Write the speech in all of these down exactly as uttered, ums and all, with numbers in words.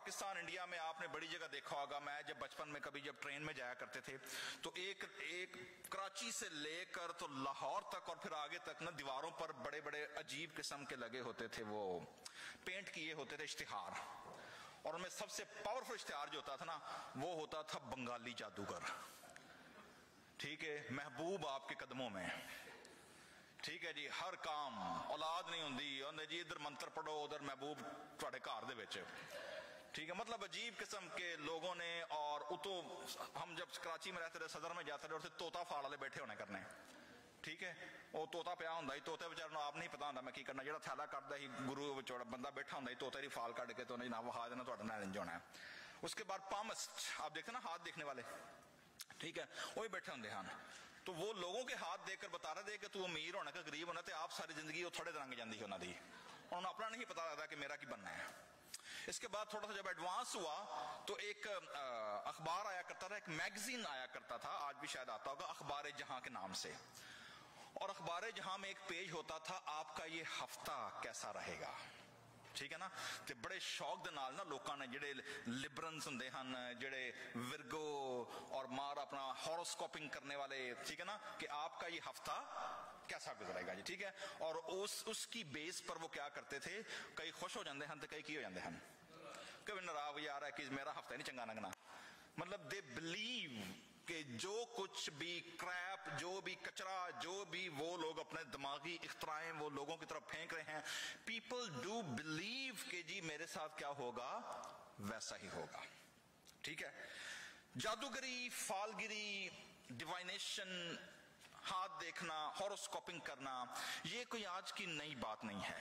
Pakistan India میں آپ نے بڑی جگہ دیکھا ہوگا. میں جب بچپن میں کبھی جب ٹرین میں جایا کرتے تھے تو ایک ایک کراچی سے لے کر تو لاہور تک اور پھر آگے تک نا دیواروں پر بڑے بڑے عجیب قسم کے لگے ہوتے تھے, وہ پینٹ کیے ہوتے تھے اشتہار, اور ان میں سب سے پاورفل اشتہار جو ہوتا تھا نا وہ ہوتا تھا بنگالی جادوگر. ٹھیک ہے, محبوب آپ کے قدموں میں. ٹھیک ہے جی, ہر کام اولاد نہیں ہوندی جی, ادھر منتر پڑھو ادھر محبوب تھوڑے گھر دے وچ. ٹھیک ہے, مطلب عجیب قسم کے لوگوں نے. اور اتو ہم جب کراچی میں رہتے رہے, صدر میں جاتے رہے, اور طوطا فاڑ والے بیٹھے ہونے کرنے. ٹھیک ہے, وہ طوطا پیا ہوندا ہی, طوطے بیچارے نوں آپ نہیں پتا ہوندا میں کی کرنا, جڑا تھیلا کٹدا ہی گرو وچ بندہ بیٹھا ہوندا ہی, طوطے دی فال کٹ کے تو جناب وہا دینا تہاڈے نال انج ہونا ہے. اس کے بعد پامسٹ آپ دیکھتے نا ہاتھ دیکھنے والے, ٹھیک ہے, وہی بیٹھے ہوندے ہیں. تو وہ لوگوں کے ہاتھ دیکھ کر بتا رہے تھے کہ تو امیر ہونا کہ غریب ہونا, تے آپ ساری زندگی وہ تھوڑے رنگ جاندی انہاں دی, انہوں اپنا نہیں پتا لگتا کہ میرا کی بننا ہے. اس کے بعد تھوڑا سا جب ایڈوانس ہوا تو ایک اخبار آیا کرتا تھا, ایک میگزین آیا کرتا تھا, آج بھی شاید آتا ہوگا, اخبار جہاں کے نام سے. اور اخبار جہاں میں ایک پیج ہوتا تھا, آپ کا یہ ہفتہ کیسا رہے گا. ٹھیک ہے نا, تے بڑے شوق دے نال نا لوکاں نے جڑے لبرنس ہوندے ہن, جڑے ورگو اور مار اپنا ہاروسکوپنگ کرنے والے, ٹھیک ہے نا, کہ آپ کا یہ ہفتہ کیسا گزرے گا جی. ٹھیک ہے, اور اس اس کی بیس پر وہ کیا کرتے تھے, کئی خوش ہو جاندے ہن تے کئی کی ہو جاندے ہن, کبھی ناراض یار ہے کہ میرا ہفتہ نہیں چنگا لگنا. مطلب دے بلیو کہ جو کچھ بھی کریپ, جو بھی کچرا, جو بھی وہ لوگ اپنے دماغی اختراعیں وہ لوگوں کی طرف پھینک رہے ہیں, پیپل ڈو بلیو کہ جی میرے ساتھ کیا ہوگا ویسا ہی ہوگا. ٹھیک ہے, جادوگری, فالگری, ڈیوائنیشن, ہاتھ دیکھنا, ہاروسکوپنگ کرنا, یہ کوئی آج کی نئی بات نہیں ہے.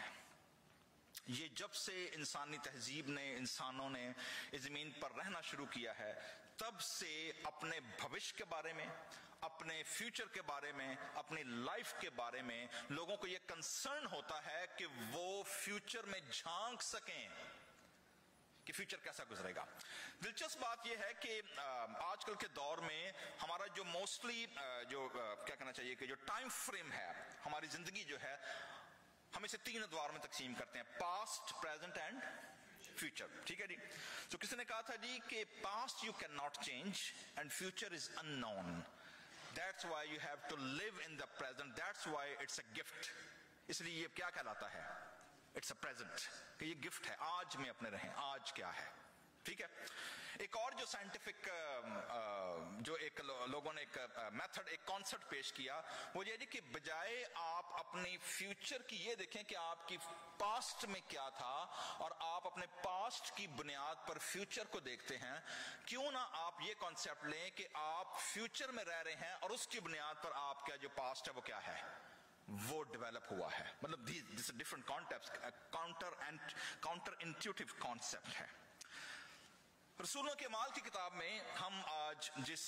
یہ جب سے انسانی تہذیب نے, انسانوں نے اس زمین پر رہنا شروع کیا ہے, تب سے اپنے بھوش کے بارے میں, اپنے فیوچر کے بارے میں, اپنی لائف کے بارے میں لوگوں کو یہ کنسرن ہوتا ہے کہ وہ فیوچر میں جھانک سکیں کہ فیوچر کیسا گزرے گا. دلچسپ بات یہ ہے کہ آج کل کے دور میں ہمارا جو موسٹلی جو کیا کہنا چاہیے کہ جو ٹائم فریم ہے ہماری زندگی جو ہے, ہم اسے تین ادوار میں تقسیم کرتے ہیں, پاسٹ, پریزنٹ اینڈ فیوچر. ٹھیک ہے جی, تو کسی نے کہا تھا جی کہ past you can not change and future is unknown, that's why you have to live in the present, that's why it's a gift. اس لیے یہ کیا کہلاتا ہے, اٹس اے پریزنٹ, کہ یہ گفٹ ہے, آج میں اپنے رہیں, آج کیا ہے. ٹھیک ہے, ایک اور جو سائنٹیفک جو ایک لوگوں نے ایک میتھڈ, ایک کانسیپٹ پیش کیا, وہ یہ کہ بجائے آپ اپنی فیوچر کی یہ دیکھیں کہ آپ کی پاسٹ میں کیا تھا اور آپ اپنے پاسٹ کی بنیاد پر فیوچر کو دیکھتے ہیں, کیوں نہ آپ یہ کانسیپٹ لیں کہ آپ فیوچر میں رہ رہے ہیں اور اس کی بنیاد پر آپ کا جو پاسٹ ہے وہ کیا ہے, وہ ڈیولپ ہوا ہے. مطلب this different concept, counter and counterintuitive concept ہے. رسولوں کے اعمال کی کتاب میں ہم آج جس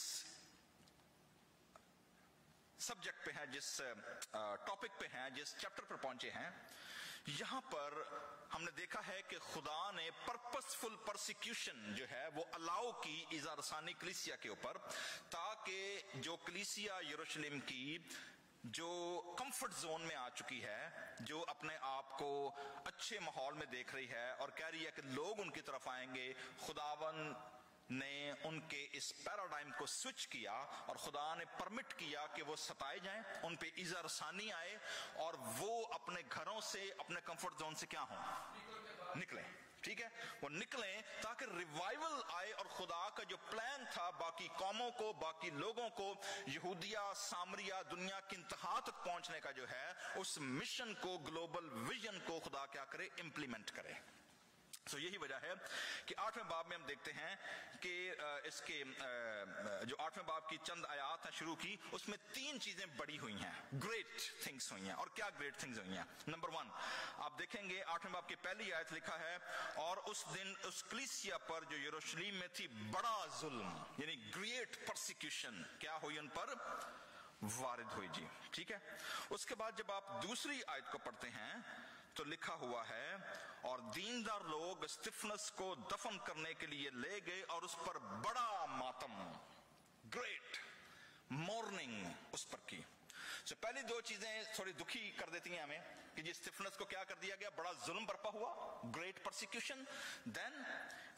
سبجیکٹ پہ ہیں, جس ٹاپک پہ ہیں, جس چیپٹر پر پہنچے ہیں, یہاں پر ہم نے دیکھا ہے کہ خدا نے پرپسفل پرسیکیوشن جو ہے وہ الاؤ کی ایذا رسانی کلیسیا کے اوپر, تاکہ جو کلیسیا یروشلم کی جو کمفرٹ زون میں آ چکی ہے, جو اپنے آپ کو اچھے ماحول میں دیکھ رہی ہے اور کہہ رہی ہے کہ لوگ ان کی طرف آئیں گے, خداون نے ان کے اس پیراڈائم کو سوئچ کیا اور خدا نے پرمٹ کیا کہ وہ ستائے جائیں, ان پہ ایذا رسانی آئے اور وہ اپنے گھروں سے, اپنے کمفرٹ زون سے کیا ہوں, نکلیں. ٹھیک ہے, وہ نکلیں تاکہ ریوائول آئے اور خدا کا جو پلان تھا باقی قوموں کو, باقی لوگوں کو, یہودیہ, سامریہ, دنیا کی انتہا تک پہنچنے کا جو ہے, اس مشن کو, گلوبل ویژن کو خدا کیا کرے, امپلیمنٹ کرے. تو یہی وجہ ہے کہ آٹھویں باب میں ہم دیکھتے ہیں کہ اس کے جو آٹھویں باب کی چند آیات ہیں شروع کی, اس میں تین چیزیں بڑی ہوئی ہیں, گریٹ تھنگس ہوئی ہیں. اور کیا گریٹ تھنگس ہوئی ہیں؟ نمبر ون, آپ دیکھیں گے آٹھویں باب کی پہلی آیت لکھا ہے, اور اس دن اس کلیسیا پر جو یروشلم میں تھی بڑا ظلم, یعنی گریٹ پرسیکیوشن کیا ہوئی, ان پر وارد ہوئی جی. ٹھیک ہے, اس کے بعد جب آپ دوسری آیت کو پڑھتے ہیں تو لکھا ہوا ہے, اور دیندار لوگ استفنس کو دفن کرنے کے لیے لے گئے اور اس پر بڑا ماتم, گریٹ مورننگ اس پر کی. so پہلی دو چیزیں تھوڑی دکھی کر دیتی ہیں ہمیں کہ جی اسٹیفنس کو کیا کر دیا گیا, بڑا ظلم برپا ہوا, great persecution. Then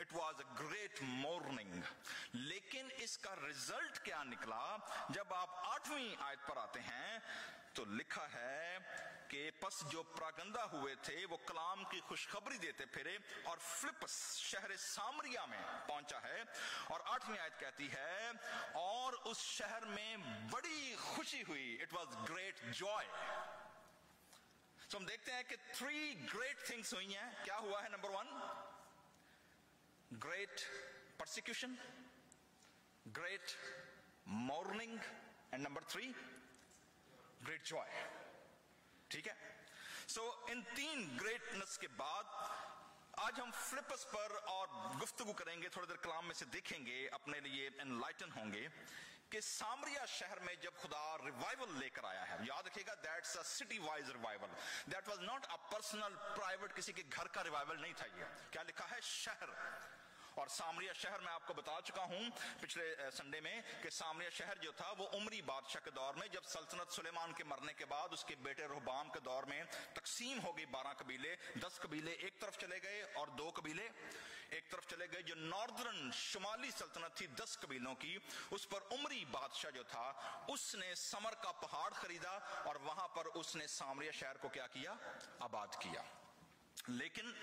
It was a great morning. लेकिन इसका रिजल्ट क्या निकला? जब आप आठवीं आयत पर आते हैं तो लिखा है कि पस जो प्रागंदा हुए थे वो कलाम की खुशखबरी देते फिरे और फिलिप्पस शहर सामरिया में पहुंचा है। और आठवीं आयत कहती है और उस शहर में बड़ी खुशी हुई। It was great joy. तो हम देखते हैं कि थ्री ग्रेट थिंग्स हुई हैं। क्या हुआ है? Number one, great persecution, great mourning, and number three, great joy. ठीक है। सो so, इन तीन ग्रेटनेस के बाद आज हम फिलिप्पस पर और गुफ्तगू करेंगे। थोड़ी देर कलाम में से देखेंगे, अपने लिए एनलाइटन होंगे कि सामरिया शहर में जब खुदा रिवाइवल लेकर आया है। याद रखिएगा, that's a citywide revival, that was not a personal private किसी के घर का रिवाइवल नहीं था। ये क्या लिखा है? शहर। और सामरिया शहर मैं आपको बता चुका हूं पिछले संडे में कि सामरिया शहर जो था वो उमरी बादशाह के दौर में, जब सल्तनत सुलेमान के मरने के बाद उसके बेटे रहबाम के दौर में तकसीम हो गई। बारह कबीले, दस कबीले एक तरफ चले गए और दो कबीले एक तरफ चले गए। जो नॉर्दर्न शुमाली सल्तनत थी दस कबीलों की, उस पर उमरी बादशाह जो था उसने समर का पहाड़ खरीदा और वहां पर उसने सामरिया शहर को क्या किया? आबाद किया। लेकिन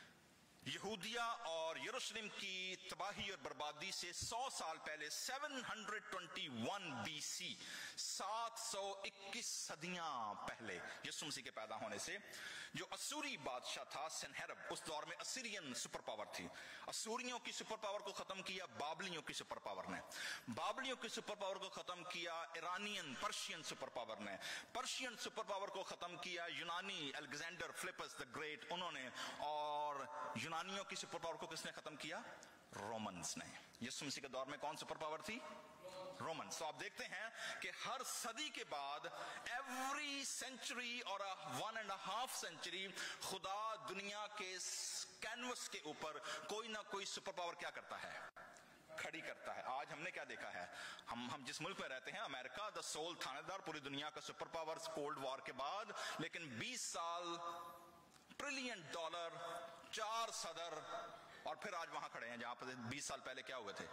यहूदिया और यरूशलेम की तबाही और बर्बादी से सौ साल पहले सात सौ इक्कीस बीसी, सात सौ इक्कीस सदियां पहले यीशु मसीह के पैदा होने से, जो असूरी बादशाह था सेनहेरब, उस दौर में असीरियन सुपर पावर थी। असूरियों की सुपर पावर को खत्म किया बाबलियों की सुपर पावर ने। बाबलियों की सुपर पावर को खत्म किया इरानियन पर्शियन सुपर पावर ने। पर्शियन सुपर पावर को खत्म किया यूनानी अलेक्जेंडर फिलिप्पस द ग्रेट, उन्होंने। और यूनानियों की सुपर पावर को किसने खत्म किया? रोमन्स ने। यीशु मसीह के दौर में कौन सुपर पावर थी? रोमन्स। तो आप देखते हैं कि हर सदी के बाद, एवरी सेंचुरी और वन एंड हाफ सेंचुरी, खुदा दुनिया के कैनवस के ऊपर कोई ना कोई सुपर पावर क्या करता है? खड़ी करता है। आज हमने क्या देखा है? हम हम जिस मुल्क में रहते हैं, अमेरिका द सोल थानेदार पूरी दुनिया का सुपर पावर कोल्ड वॉर के बाद, लेकिन बीस साल, ट्रिलियन डॉलर, चार सदर, और फिर आज वहां खड़े हैं जहां पर बीस साल पहले क्या हुए थे?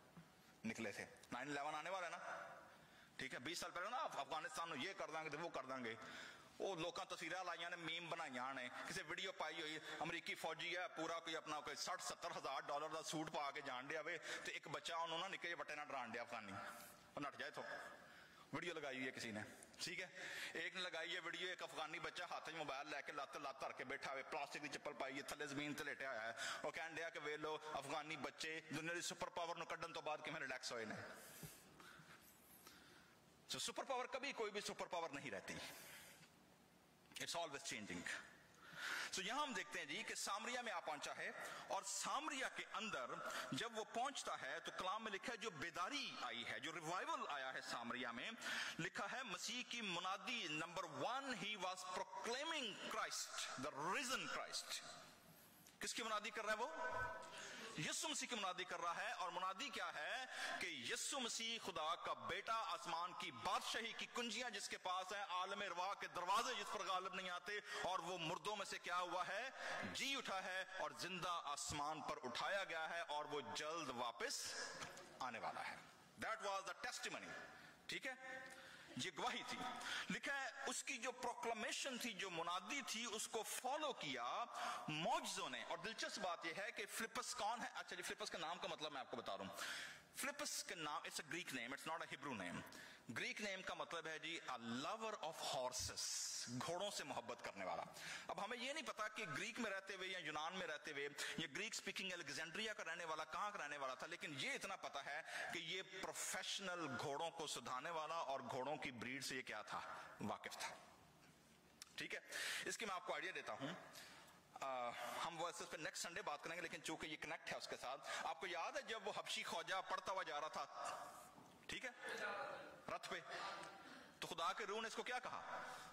निकले थे। नाइन इलेवन आने वाला है ना, ठीक है। बीस साल पहले ना अफगानिस्तान ये कर देंगे वो कर देंगे, वो लोग तस्वीर लाइया ने, मीम बनाइया ने, किसी वीडियो पाई हुई अमरीकी फौजी है पूरा कोई अपना कोई सठ सत्तर हजार डॉलर का सूट पा के जान दिया, तो एक बच्चा उन्होंने ना निके बट्टे ना डरान दिया अफगानी, और नट जाए तो वीडियो लगाई हुई है किसी ने, ठीक है। एक ने लगाई है वीडियो, एक अफगानी बच्चा हाथ में मोबाइल लेके लत लत धर के बैठा हुआ, प्लास्टिक की चप्पल पाई है, थले जमीन ते लेटा होया है, और कह दिया कि वे लो अफगानी बच्चे दुनिया की सुपर पावर नु कड्डन तो बाद किवें रिलैक्स होए ने। सो सुपर पावर कभी कोई भी सुपर पावर नहीं रहती, इट्स ऑलवेज चेंजिंग। सो यहां हम देखते हैं जी कि सामरिया में आ पहुंचा है, और सामरिया के अंदर जब वो पहुंचता है तो कलाम में लिखा है जो बेदारी आई है, जो रिवाइवल आया है सामरिया में, लिखा है मसीह की मुनादी। Number one, he was proclaiming Christ, the risen Christ. किसकी मुनादी कर रहा है वो? यीशु मसीह की मुनादी कर रहा है। और मुनादी क्या है कि यीशु मसीह खुदा का बेटा, आसमान की बादशाही की कुंजियां जिसके पास है, आलम रवा के दरवाजे जिस पर गालिब नहीं आते, और वो मुर्दों में से क्या हुआ है? जी उठा है, और जिंदा आसमान पर उठाया गया है, और वो जल्द वापस आने वाला है। दैट वाज द टेस्टिमनी, ठीक है, ये गवाही थी। लिखा है उसकी जो प्रोक्लेमेशन थी, जो मुनादी थी, उसको फॉलो किया मौजज़ों ने। और दिलचस्प बात यह है कि फिलिप्पस कौन है? अच्छा जी, फिलिप्पस के नाम का मतलब मैं आपको बता रहा हूं। फिलिप्पस के नाम, it's a Greek name, it's not a Hebrew name. Greek name का मतलब है जी अ लवर ऑफ हॉर्सेस, घोड़ों से मोहब्बत करने वाला। अब हमें यह नहीं पता कि ग्रीक में रहते हुए या यूनान में रहते हुए या ग्रीक स्पीकिंग अलेक्जेंड्रिया का रहने वाला कहां का रहने वाला था, लेकिन ये इतना पता है कि ये प्रोफेशनल घोड़ों को सुधारने वाला और घोड़ों की ब्रीड से ये क्या था? वाकिफ था, ठीक है। इसकी मैं आपको आइडिया देता हूं। Uh, हम वर्सेस पे नेक्स्ट संडे बात करेंगे, लेकिन चूंकि ये कनेक्ट है उसके साथ, आपको याद है जब वो हबशी ख्वाजा पढ़ता हुआ जा रहा था, ठीक है, रथ पे, तो खुदा के रूह ने इसको क्या कहा?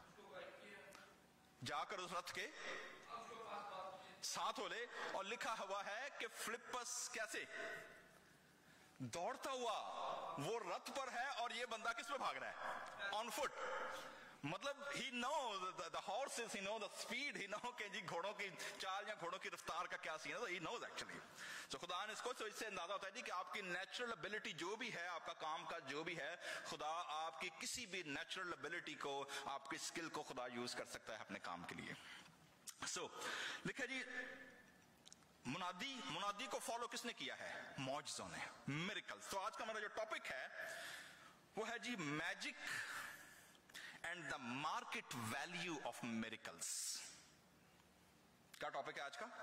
जाकर उस रथ के साथ हो ले। और लिखा हुआ है कि फिलिप्पस कैसे दौड़ता हुआ वो रथ पर है, और ये बंदा किस पे भाग रहा है? On foot. मतलब he know the horses, he know the speed, he know कि जी घोड़ों की चाल या घोड़ों की रफ्तार का क्या सीन है, ही नोज एक्चुअली। तो खुदा तो इससे अंदाजा होता है जी कि आपकी नेचुरल एबिलिटी जो भी है, आपका काम का जो भी है, खुदा आपकी किसी भी नेचुरल एबिलिटी को, आपकी स्किल को खुदा यूज कर सकता है अपने काम के लिए। सो so, लिखा जी, मुनादी मुनादी को फॉलो किसने किया है? मौजज़ों ने, मिरेकल्स। तो आज का मेरा जो टॉपिक है वो है जी magic and the market value of miracles. क्या टॉपिक है आज का?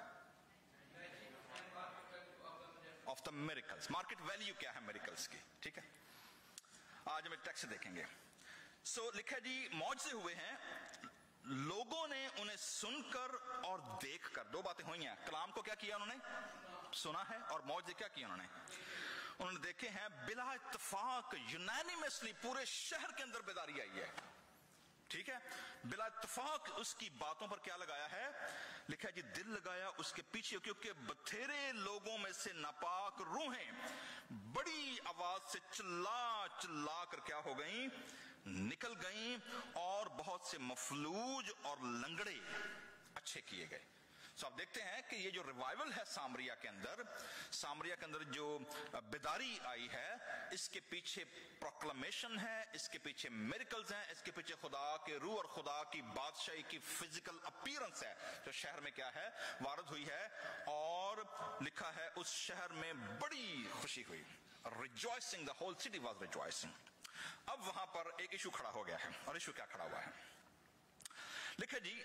Of the miracles. Market value क्या है मिरेकल्स की, ठीक है। आज हम टेक्स्ट देखेंगे। सो so, लिखा जी, मौजज़े हुए हैं, लोगों ने उन्हें सुनकर और देखकर, दो बातें हुई हैं। कलाम को क्या किया उन्होंने? सुना है। और मौजज़े क्या किया उन्होंने? उन्होंने देखे हैं। बिला इत्तेफाक, यूनानिमसली पूरे शहर के अंदर बेदारी आई है, ठीक है। बिला इत्तेफाक उसकी बातों पर क्या लगाया है? लिखा है जी, दिल लगाया उसके पीछे, क्योंकि बथेरे लोगों में से नापाक रूहें बड़ी आवाज से चिल्ला चिल्ला कर क्या हो गई? निकल गई, और बहुत से मफलूज और लंगड़े अच्छे किए गए। तो आप देखते हैं कि ये जो रिवाइवल है सामरिया के अंदर, सामरिया के अंदर जो बेदारी आई है, इसके पीछे प्रोक्लेमेशन है, इसके पीछे मिरेकल्स हैं, इसके पीछे खुदा के रूह और खुदा की बादशाही की फिजिकल अपीयरेंस है जो शहर में क्या है? वारद हुई है। और लिखा है उस शहर में बड़ी खुशी हुई, rejoicing, the whole city was rejoicing. अब वहां पर एक इशू खड़ा हो गया है, और इशू क्या खड़ा हुआ है? लिखा जी,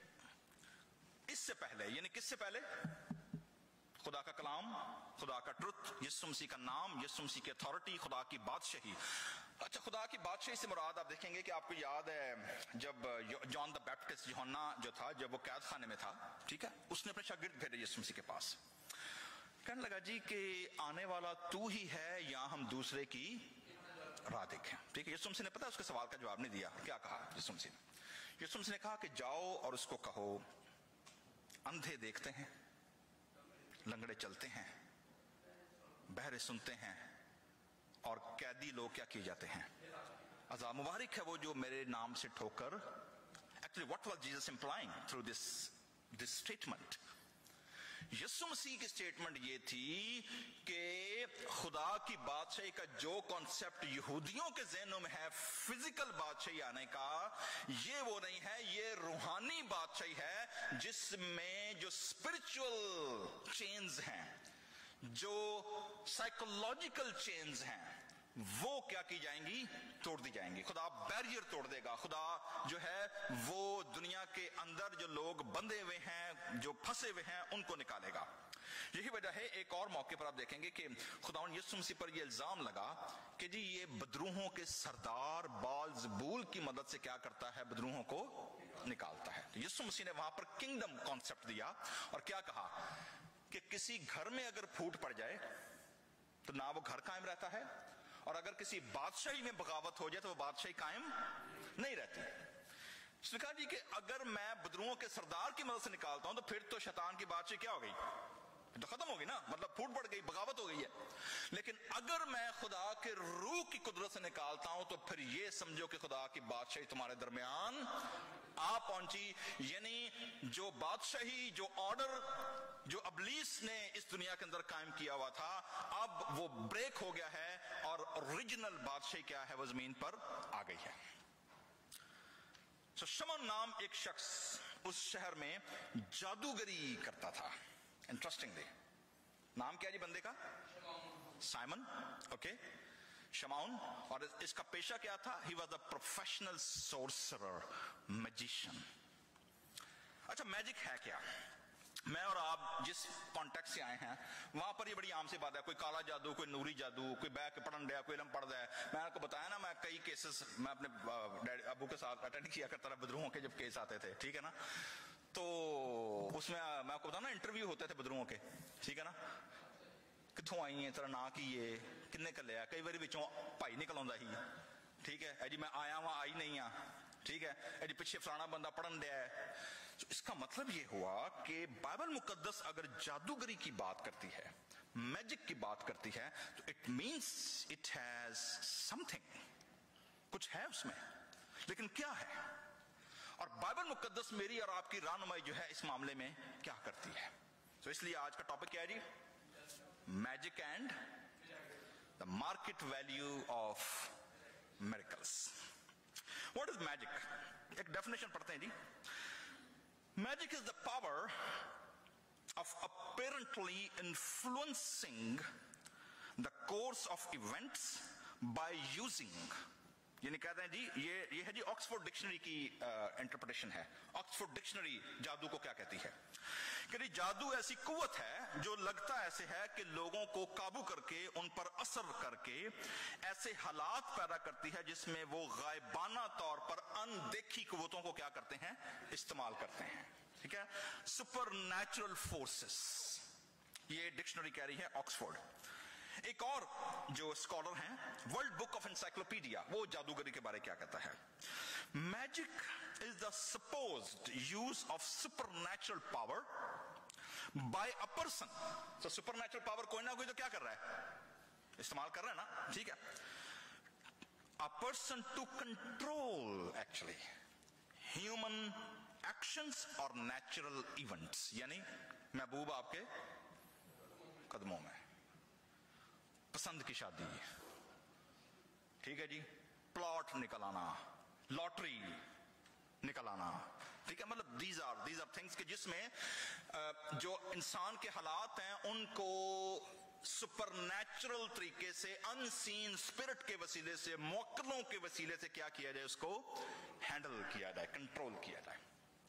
इससे पहले, यानी किससे पहले? खुदा का कलाम, खुदा का ट्रुथ, यीशु मसीह का नाम, यीशु मसीह की अथॉरिटी, खुदा की बादशाही। अच्छा, खुदा की बादशाही से मुराद आप देखेंगे कि आपको याद है जब जॉन द बैप्टिस्ट, यूहन्ना जो था, जब वो कैद खाने में था, ठीक है, उसने अपने शागिर्द भेजे यीशु मसीह के पास, कहने लगा जी कि आने वाला तू ही है या हम दूसरे की राह देखें, ठीक है। यीशु मसीह ने, पता है, उसके सवाल का जवाब नहीं दिया। क्या कहा यीशु मसीह ने? यीशु मसीह ने कहा कि जाओ और उसको कहो, अंधे देखते हैं, लंगड़े चलते हैं, बहरे सुनते हैं, और कैदी लोग क्या किए जाते हैं? अज़ाब। मुबारक है वो जो मेरे नाम से ठोकर। Actually what was Jesus implying through this this statement? यीशु मसीह की स्टेटमेंट ये थी कि खुदा की बादशाही का जो कॉन्सेप्ट यहूदियों के ज़हनों में है, फिजिकल बादशाही आने का, ये वो नहीं है, ये रूहानी बादशाही है, जिसमें जो स्पिरिचुअल चेन्स हैं, जो साइकोलॉजिकल चेन्स हैं, वो क्या की जाएंगी? तोड़ दी जाएंगी। खुदा बैरियर तोड़ देगा। खुदा जो है वो दुनिया के अंदर जो लोग बंधे हुए हैं, जो फंसे हुए हैं, उनको निकालेगा। यही वजह है, एक और मौके पर आप देखेंगे कि खुदावंद यीशु मसीह पर यह इल्जाम लगा कि जी ये बदरूहों के सरदार बाल-ज़बूल की मदद से क्या करता है? बदरूहों को निकालता है। तो यीशु मसीह ने वहां पर किंगडम कॉन्सेप्ट दिया, और क्या कहा कि किसी घर में अगर फूट पड़ जाए तो ना वो घर कायम रहता है, और अगर किसी बादशाही में बगावत हो जाए तो वो बादशाही कायम नहीं रहती। उसने कहा जी कि अगर मैं बदरूओं के सरदार की मदद से निकालता हूं तो फिर तो शैतान की बादशाही क्या हो गई? तो खत्म हो गई ना, मतलब फूट पड़ गई, बगावत हो गई है। लेकिन अगर मैं खुदा के रूह की कुदरत से निकालता हूं तो फिर ये समझो कि खुदा की बादशाही तुम्हारे दरमियान आ पहुंची। यानी जो बादशाही, जो ऑर्डर जो इब्लीस ने इस दुनिया के अंदर कायम किया हुआ था, अब वो ब्रेक हो गया है, और ओरिजिनल बादशाही क्या है? वो जमीन पर आ गई है। सो शमन नाम एक शख्स उस शहर में जादूगरी करता था। इंटरेस्टिंगली, नाम क्या जी बंदे का? साइमन, ओके, शमाउन। और इसका पेशा क्या था? He was a professional sorcerer, magician. अच्छा, मैजिक है क्या? मैं और आप जिस कॉन्टेक्स्ट से आए हैं वहां पर ये बड़ी आम सी बात है। कोई काला जादू, कोई नूरी जादू, कोई बैक के पढ़न दिया, कोई इलम पढ़ दिया। मैं आपको बताया ना, मैं कई केसेस मैं अपने अबू के साथ अटेंड किया करता था, बदरूहों के जब केस आते थे, ठीक है ना। तो उसमें मैं आपको बताऊं ना, इंटरव्यू होते थे बदरूहों के, ठीक है ना। कित्थों आई है, तेरा ना की है, किन्ने कर लिया, कई बार बिचों भाई निकल आंदा ही, ठीक है जी, मैं आया वहां आई नहीं आ, ठीक है जी, पिछे फलाना बंदा पढ़न दिया है। तो इसका मतलब ये हुआ कि बाइबल मुकद्दस अगर जादूगरी की बात करती है, मैजिक की बात करती है, तो it means it has something, कुछ है उसमें, लेकिन क्या है? और बाइबल मुकद्दस मेरी और आपकी रहनुमाई जो है इस मामले में क्या करती है? तो इसलिए आज का टॉपिक क्या है जी? Magic and the market value of miracles. What is magic? एक definition पढ़ते हैं जी. Magic is the power of apparently influencing the course of events by using, यानी कहते हैं जी ये ये है जी ऑक्सफोर्ड डिक्शनरी की इंटरप्रिटेशन है. ऑक्सफोर्ड डिक्शनरी जादू को क्या कहती है कि जादू ऐसी कुव्वत है जो लगता ऐसे है कि लोगों को काबू करके उन पर असर करके ऐसे हालात पैदा करती है जिसमें वो गायबाना तौर पर अनदेखी कुव्वतों को क्या करते हैं, इस्तेमाल करते हैं. ठीक है, सुपर नेचुरल फोर्सेस, ये डिक्शनरी कह रही है ऑक्सफोर्ड. एक और जो स्कॉलर हैं, वर्ल्ड बुक ऑफ एनसाइक्लोपीडिया, वो जादूगरी के बारे क्या कहता है. Magic is the supposed use of supernatural power by a person. तो सुपरनैचुरल पावर कोई ना कोई तो क्या कर रहा है, इस्तेमाल कर रहा है ना. ठीक है, a person to control actually human actions और नेचुरल इवेंट्स. यानी महबूब आपके कदमों में, पसंद की शादी, ठीक है जी, प्लॉट निकल आना, लॉटरी निकल आना. ठीक है, मतलब these are these are things कि जिसमें जो इंसान के हालात हैं उनको सुपरनैचुरल तरीके से, अनसीन स्पिरिट के वसीले से, मौक्कलों के वसीले से क्या किया जाए, उसको हैंडल किया जाए, कंट्रोल किया जाए.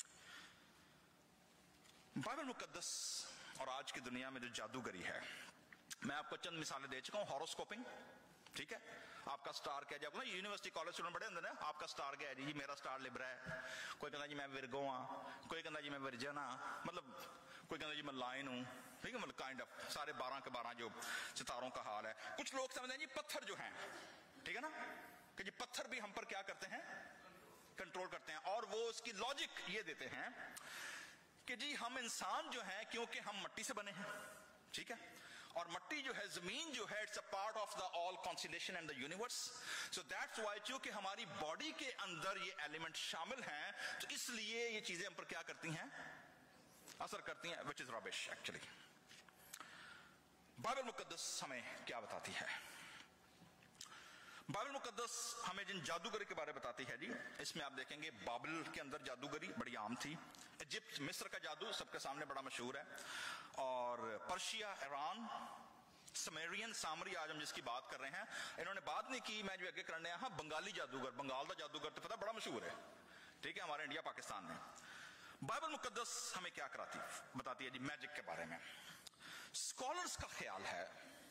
बाइबल मुकद्दस और आज की दुनिया में जो जादूगरी है, मैं आपको चंद मिसालें दे चुका हूं. हॉरोस्कोपिंग, ठीक है, आपका स्टार क्या है, यूनिवर्सिटी कॉलेज स्टूडेंट बड़े होंगे ना, आपका स्टार क्या है जी, मेरा स्टार लिब्रा है, कोई कहता जी मैं विरगो हाँ, कोई कहता जी मैं विरजन हाँ, मतलब कोई कहता जी मैं लाइन हूं. ठीक है, मतलब काइंड ऑफ सारे बारह के बारह जो सितारों का हाल है. कुछ लोग समझते हैं जी पत्थर जो हैं, ठीक है ना, कि जी पत्थर भी हम पर क्या करते हैं, कंट्रोल करते हैं. और वो उसकी लॉजिक ये देते हैं कि जी हम इंसान जो है क्योंकि हम मिट्टी से बने हैं, ठीक है, और मिट्टी जो है, जमीन जो है, it's a part of the all constellation and the universe. So that's why क्योंकि हमारी बॉडी के अंदर ये एलिमेंट शामिल हैं, तो इसलिए ये चीजें हम पर क्या करती हैं, असर करती हैं, which is rubbish actually. Bible मुकद्दस हमें क्या बताती है? बाइबल मुकद्दस हमें जिन जादूगरी के बारे में बताती है जी, इसमें आप देखेंगे बाबिल के अंदर जादूगरी बड़ी आम थी. इजिप्ट, मिस्र का जादू सबके सामने बड़ा मशहूर है. और पर्शिया, ईरान, समेरियन, सामरी, आज हम जिसकी बात कर रहे हैं, इन्होंने बात नहीं की. मैं जो आगे करने आया, बंगाली जादूगर, बंगाल का जादूगर तो पता बड़ा मशहूर है, ठीक है, हमारे इंडिया पाकिस्तान में. बाइबल मुकद्दस हमें क्या कराती बताती है जी मैजिक के बारे में. स्कॉलर्स का ख्याल है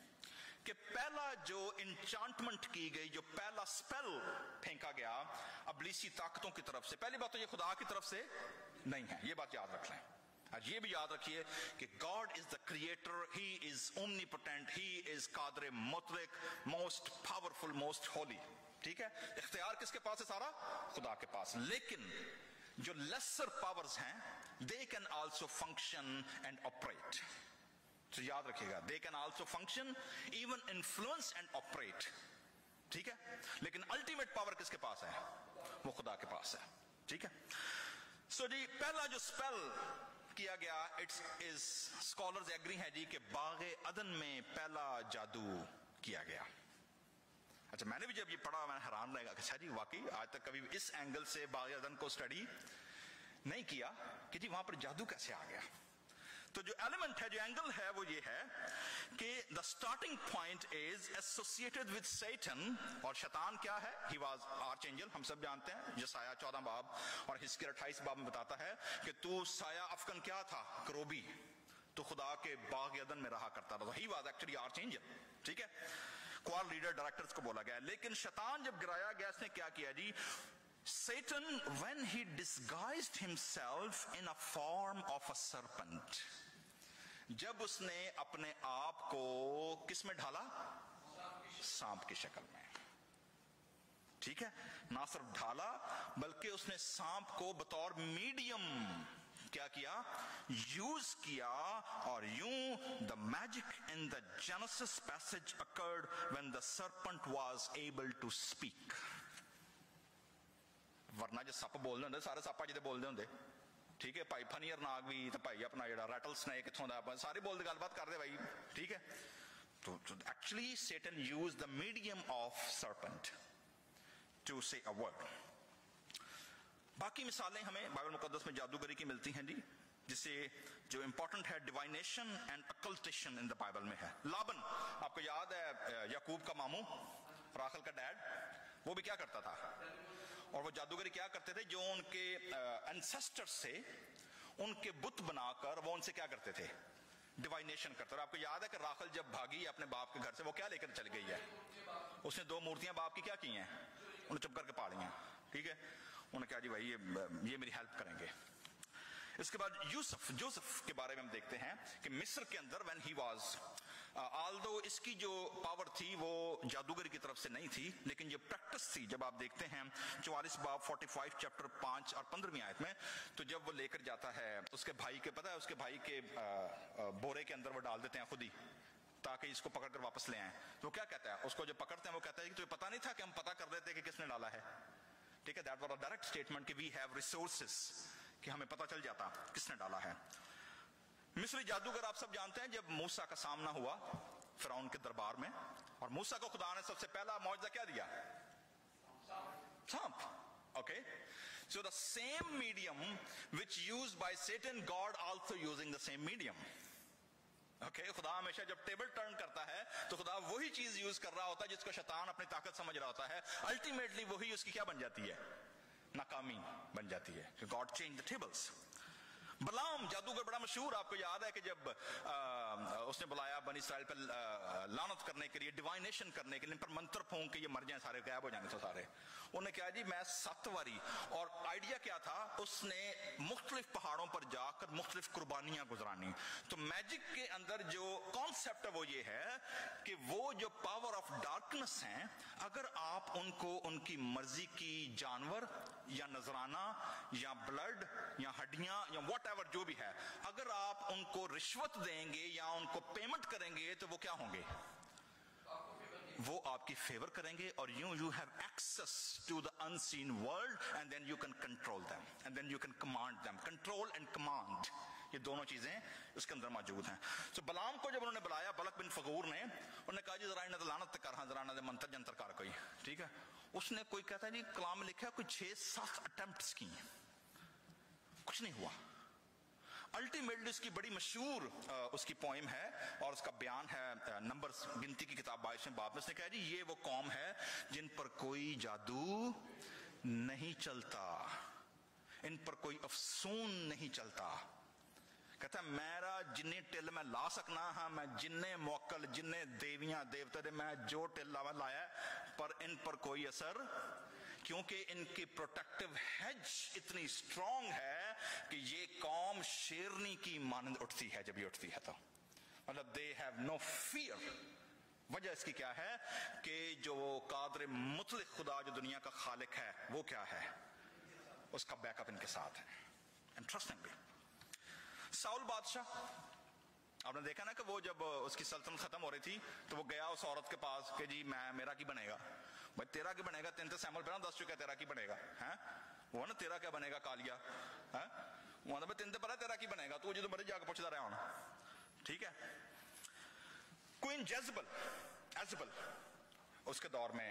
कि पहला जो इंचांटमेंट की गई, जो पहला स्पेल फेंका गया अबलीसी ताकतों की तरफ से, पहली बात तो ये खुदा की तरफ से नहीं है, ये बात याद रख लें. आज ये भी याद रखिए कि God is the creator, he is omnipotent, he is कादर मुतलक, मोस्ट पावरफुल, मोस्ट होली. ठीक है, इख्तियार किसके पास है, सारा खुदा के पास. लेकिन जो लेसर पावर्स हैं, they can also function and operate. तो याद रखिएगा, they can also function, even influence and operate. ठीक है, लेकिन अल्टीमेट पावर किसके पास है, वो खुदा के पास है. ठीक है, सो so, जी पहला जो स्पेल किया गया, इट्स इज स्कॉलर्स एग्री है जी कि बागे अदन में पहला जादू किया गया. अच्छा, मैंने भी जब ये पढ़ा मैं हैरान रहेगा, अच्छा जी वाकई आज तक कभी इस एंगल से बागे अदन को स्टडी नहीं किया कि जी वहां पर जादू कैसे आ गया. तो जो एलिमेंट है, जो एंगल है, वो ये है कि the starting point is associated with Satan. और शैतान क्या है, ही वाज आर्चएंजल, हम सब जानते हैं. यसाया चौदह बाब और हिस्किय्याह अट्ठाईस बाब में बताता है कि तू साया अफकन क्या था, करोबी, तो खुदा के बाग अदन में रहा करता था. He was actually archangel. ठीक है, क्वार लीडर डायरेक्टर्स को बोला गया. लेकिन शैतान जब गिराया गया, इसने क्या किया जी, Satan, when he disguised himself in a form of a serpent, जब उसने अपने आप को किस में ढाला, सांप की शक्ल में. ठीक है, ना सिर्फ ढाला बल्कि उसने सांप को बतौर मीडियम क्या किया, यूज किया. और यूं the magic in the Genesis passage occurred when the serpent was able to speak. वरना जो सप बोलते होंगे, सारे सप अज बोलते होंगे. ठीक है, भाई फनीयर नाग भी, तो भाई अपना जो रैटल स्नेक इतों का सारे बोलते, गलबात करते भाई. ठीक है, Actually, Satan used the medium of serpent to say a word. बाकी मिसालें हमें बाइबल मुकद्दस में जादूगरी की मिलती हैं जी, जिसे जो इंपॉर्टेंट है divination and occultation in the Bible में है. लाबन, आपको याद है याकूब का मामू, राखल का डैड, वो भी क्या करता था, और वो जादूगरी क्या करते थे, जो उनके एंसेस्टर्स थे उनके बुत बनाकर वो उनसे क्या करते थे, डिवाइनेशन करते. और आपको याद है कि राखल जब भागी अपने बाप के घर से, वो क्या लेकर चली गई है, उसने दो मूर्तियां बाप की क्या की हैं, उन्हें चुप करके पाड़ी हैं. ठीक है, उन्होंने कहा जी भाई ये ये मेरी हेल्प करेंगे. इसके बाद यूसुफ जोसेफ के बारे में हम देखते हैं कि मिस्र के अंदर व्हेन ही वाज, ऑल्दो इसकी जो पावर थी वो जादूगरी की तरफ से नहीं थी, लेकिन जो प्रैक्टिस थी, जब आप देखते हैं चौवालीस बाब पैंतालीस चैप्टर पांच और पंद्रहवीं आयत में, तो जब वो लेकर जाता है उसके भाई के, पता है उसके भाई के आ, आ, बोरे के अंदर वो डाल देते हैं खुद ही, ताकि इसको पकड़ कर वापस ले आए. तो क्या कहता है, उसको जब पकड़ते हैं वो कहता है कि तुझे पता नहीं था कि हम पता कर रहे थे कि किसने डाला है. ठीक है, that was a direct statement कि वी हैव रिसोर्सेस, कि हमें पता चल जाता किसने डाला है. मिस्री जादूगर आप सब जानते हैं, जब मूसा का सामना हुआ फिरौन के दरबार में, और मूसा को खुदा ने सबसे पहला मौजज़ा क्या दिया, सांप. Okay, so the same medium which used by Satan, God also using the same medium. Okay okay, खुदा हमेशा जब टेबल टर्न करता है तो खुदा वही चीज यूज कर रहा होता है जिसको शैतान अपनी ताकत समझ रहा होता है. अल्टीमेटली वही उसकी क्या बन जाती है, नाकामी बन जाती है. God change the tables. Balaam जादूगर बड़ा मशहूर, आपको याद है कि जब आ, उसने बुलाया बनी इसराइल पर लानत करने के लिए, डिवाइनेशन करने के लिए, पर मंत्र फूंक के ये मर जाए सारे, गायब हो जाने तो सारे. उन्होंने कहा जी मैं सात बारी, और आइडिया क्या था, उसने मुख्तलिफ पहाड़ों पर जाकर मुख्तलिफ कुर्बानियां गुजरानी. तो मैजिक के अंदर जो कॉन्सेप्ट है वो ये है कि वो जो पावर ऑफ डार्कनेस है, अगर आप उनको उनकी मर्जी की जानवर या नजराना या ब्लड या हड्डियां या वॉट एवर जो भी है, अगर आप उनको रिश्वत देंगे या उनको पेमेंट करेंगे तो वो क्या होंगे, वो आपकी फेवर करेंगे, और यूं you have access to the unseen world, and then you can control them, and then you can command them. Control and command, ये दोनों चीजें उसके अंदर मौजूद हैं. तो बलाम को जब उन्होंने बुलाया, बलक बिन फगूर ने, उन्होंने कहा जी जरा इन्हें लानत कर, हाँ जरा इन्हें मंत्र जंतर कर कोई. ठीक है, उसने कोई कहता है जी कलाम में लिखा कोई छह सात अटेम्प्ट्स की, कुछ नहीं हुआ. अल्टीमेटली उसकी बड़ी मशहूर उसकी पोइम है, और उसका बयान है नंबर गिनती की किताब बाईसवें बाब में. उसने कहा जी ये वो कौम है जिन पर कोई जादू नहीं चलता, इन पर कोई अफसून नहीं चलता. कहता मेरा जिन्ने टिल मैं ला सकना, हाँ मैं जिन्ने मोकल जिन्ने देवियां देवते दे मैं जो टिल लावा लाया, पर इन पर कोई असर, क्योंकि इनकी प्रोटेक्टिव हेज इतनी स्ट्रांग है कि ये कौम शेरनी की मानंद उठती है. जब ये उठती है तो मतलब दे हैव नो फियर. वजह इसकी क्या है कि जो कादर मुतलक खुदा जो दुनिया का खालिक है वो क्या है, उसका बैकअप इनके साथ है. इंटरेस्टिंग. साउल बादशाह, आपने देखा ना कि वो जब उसकी सल्तनत खत्म हो रही थी तो वो गया उस औरत के पास कि जी मैं मेरा की बनेगा. भाई तेरा की बनेगा, तीन तो सैमुअल पहला दस चुका तेरा की बनेगा है, वो ना तेरा क्या बनेगा कालिया है, वो ना तीन तो पता तेरा की बनेगा, तू जो मर्जी जाकर पूछता रहा होना. ठीक है, क्वीन जेजबल एजबल उसके दौर में,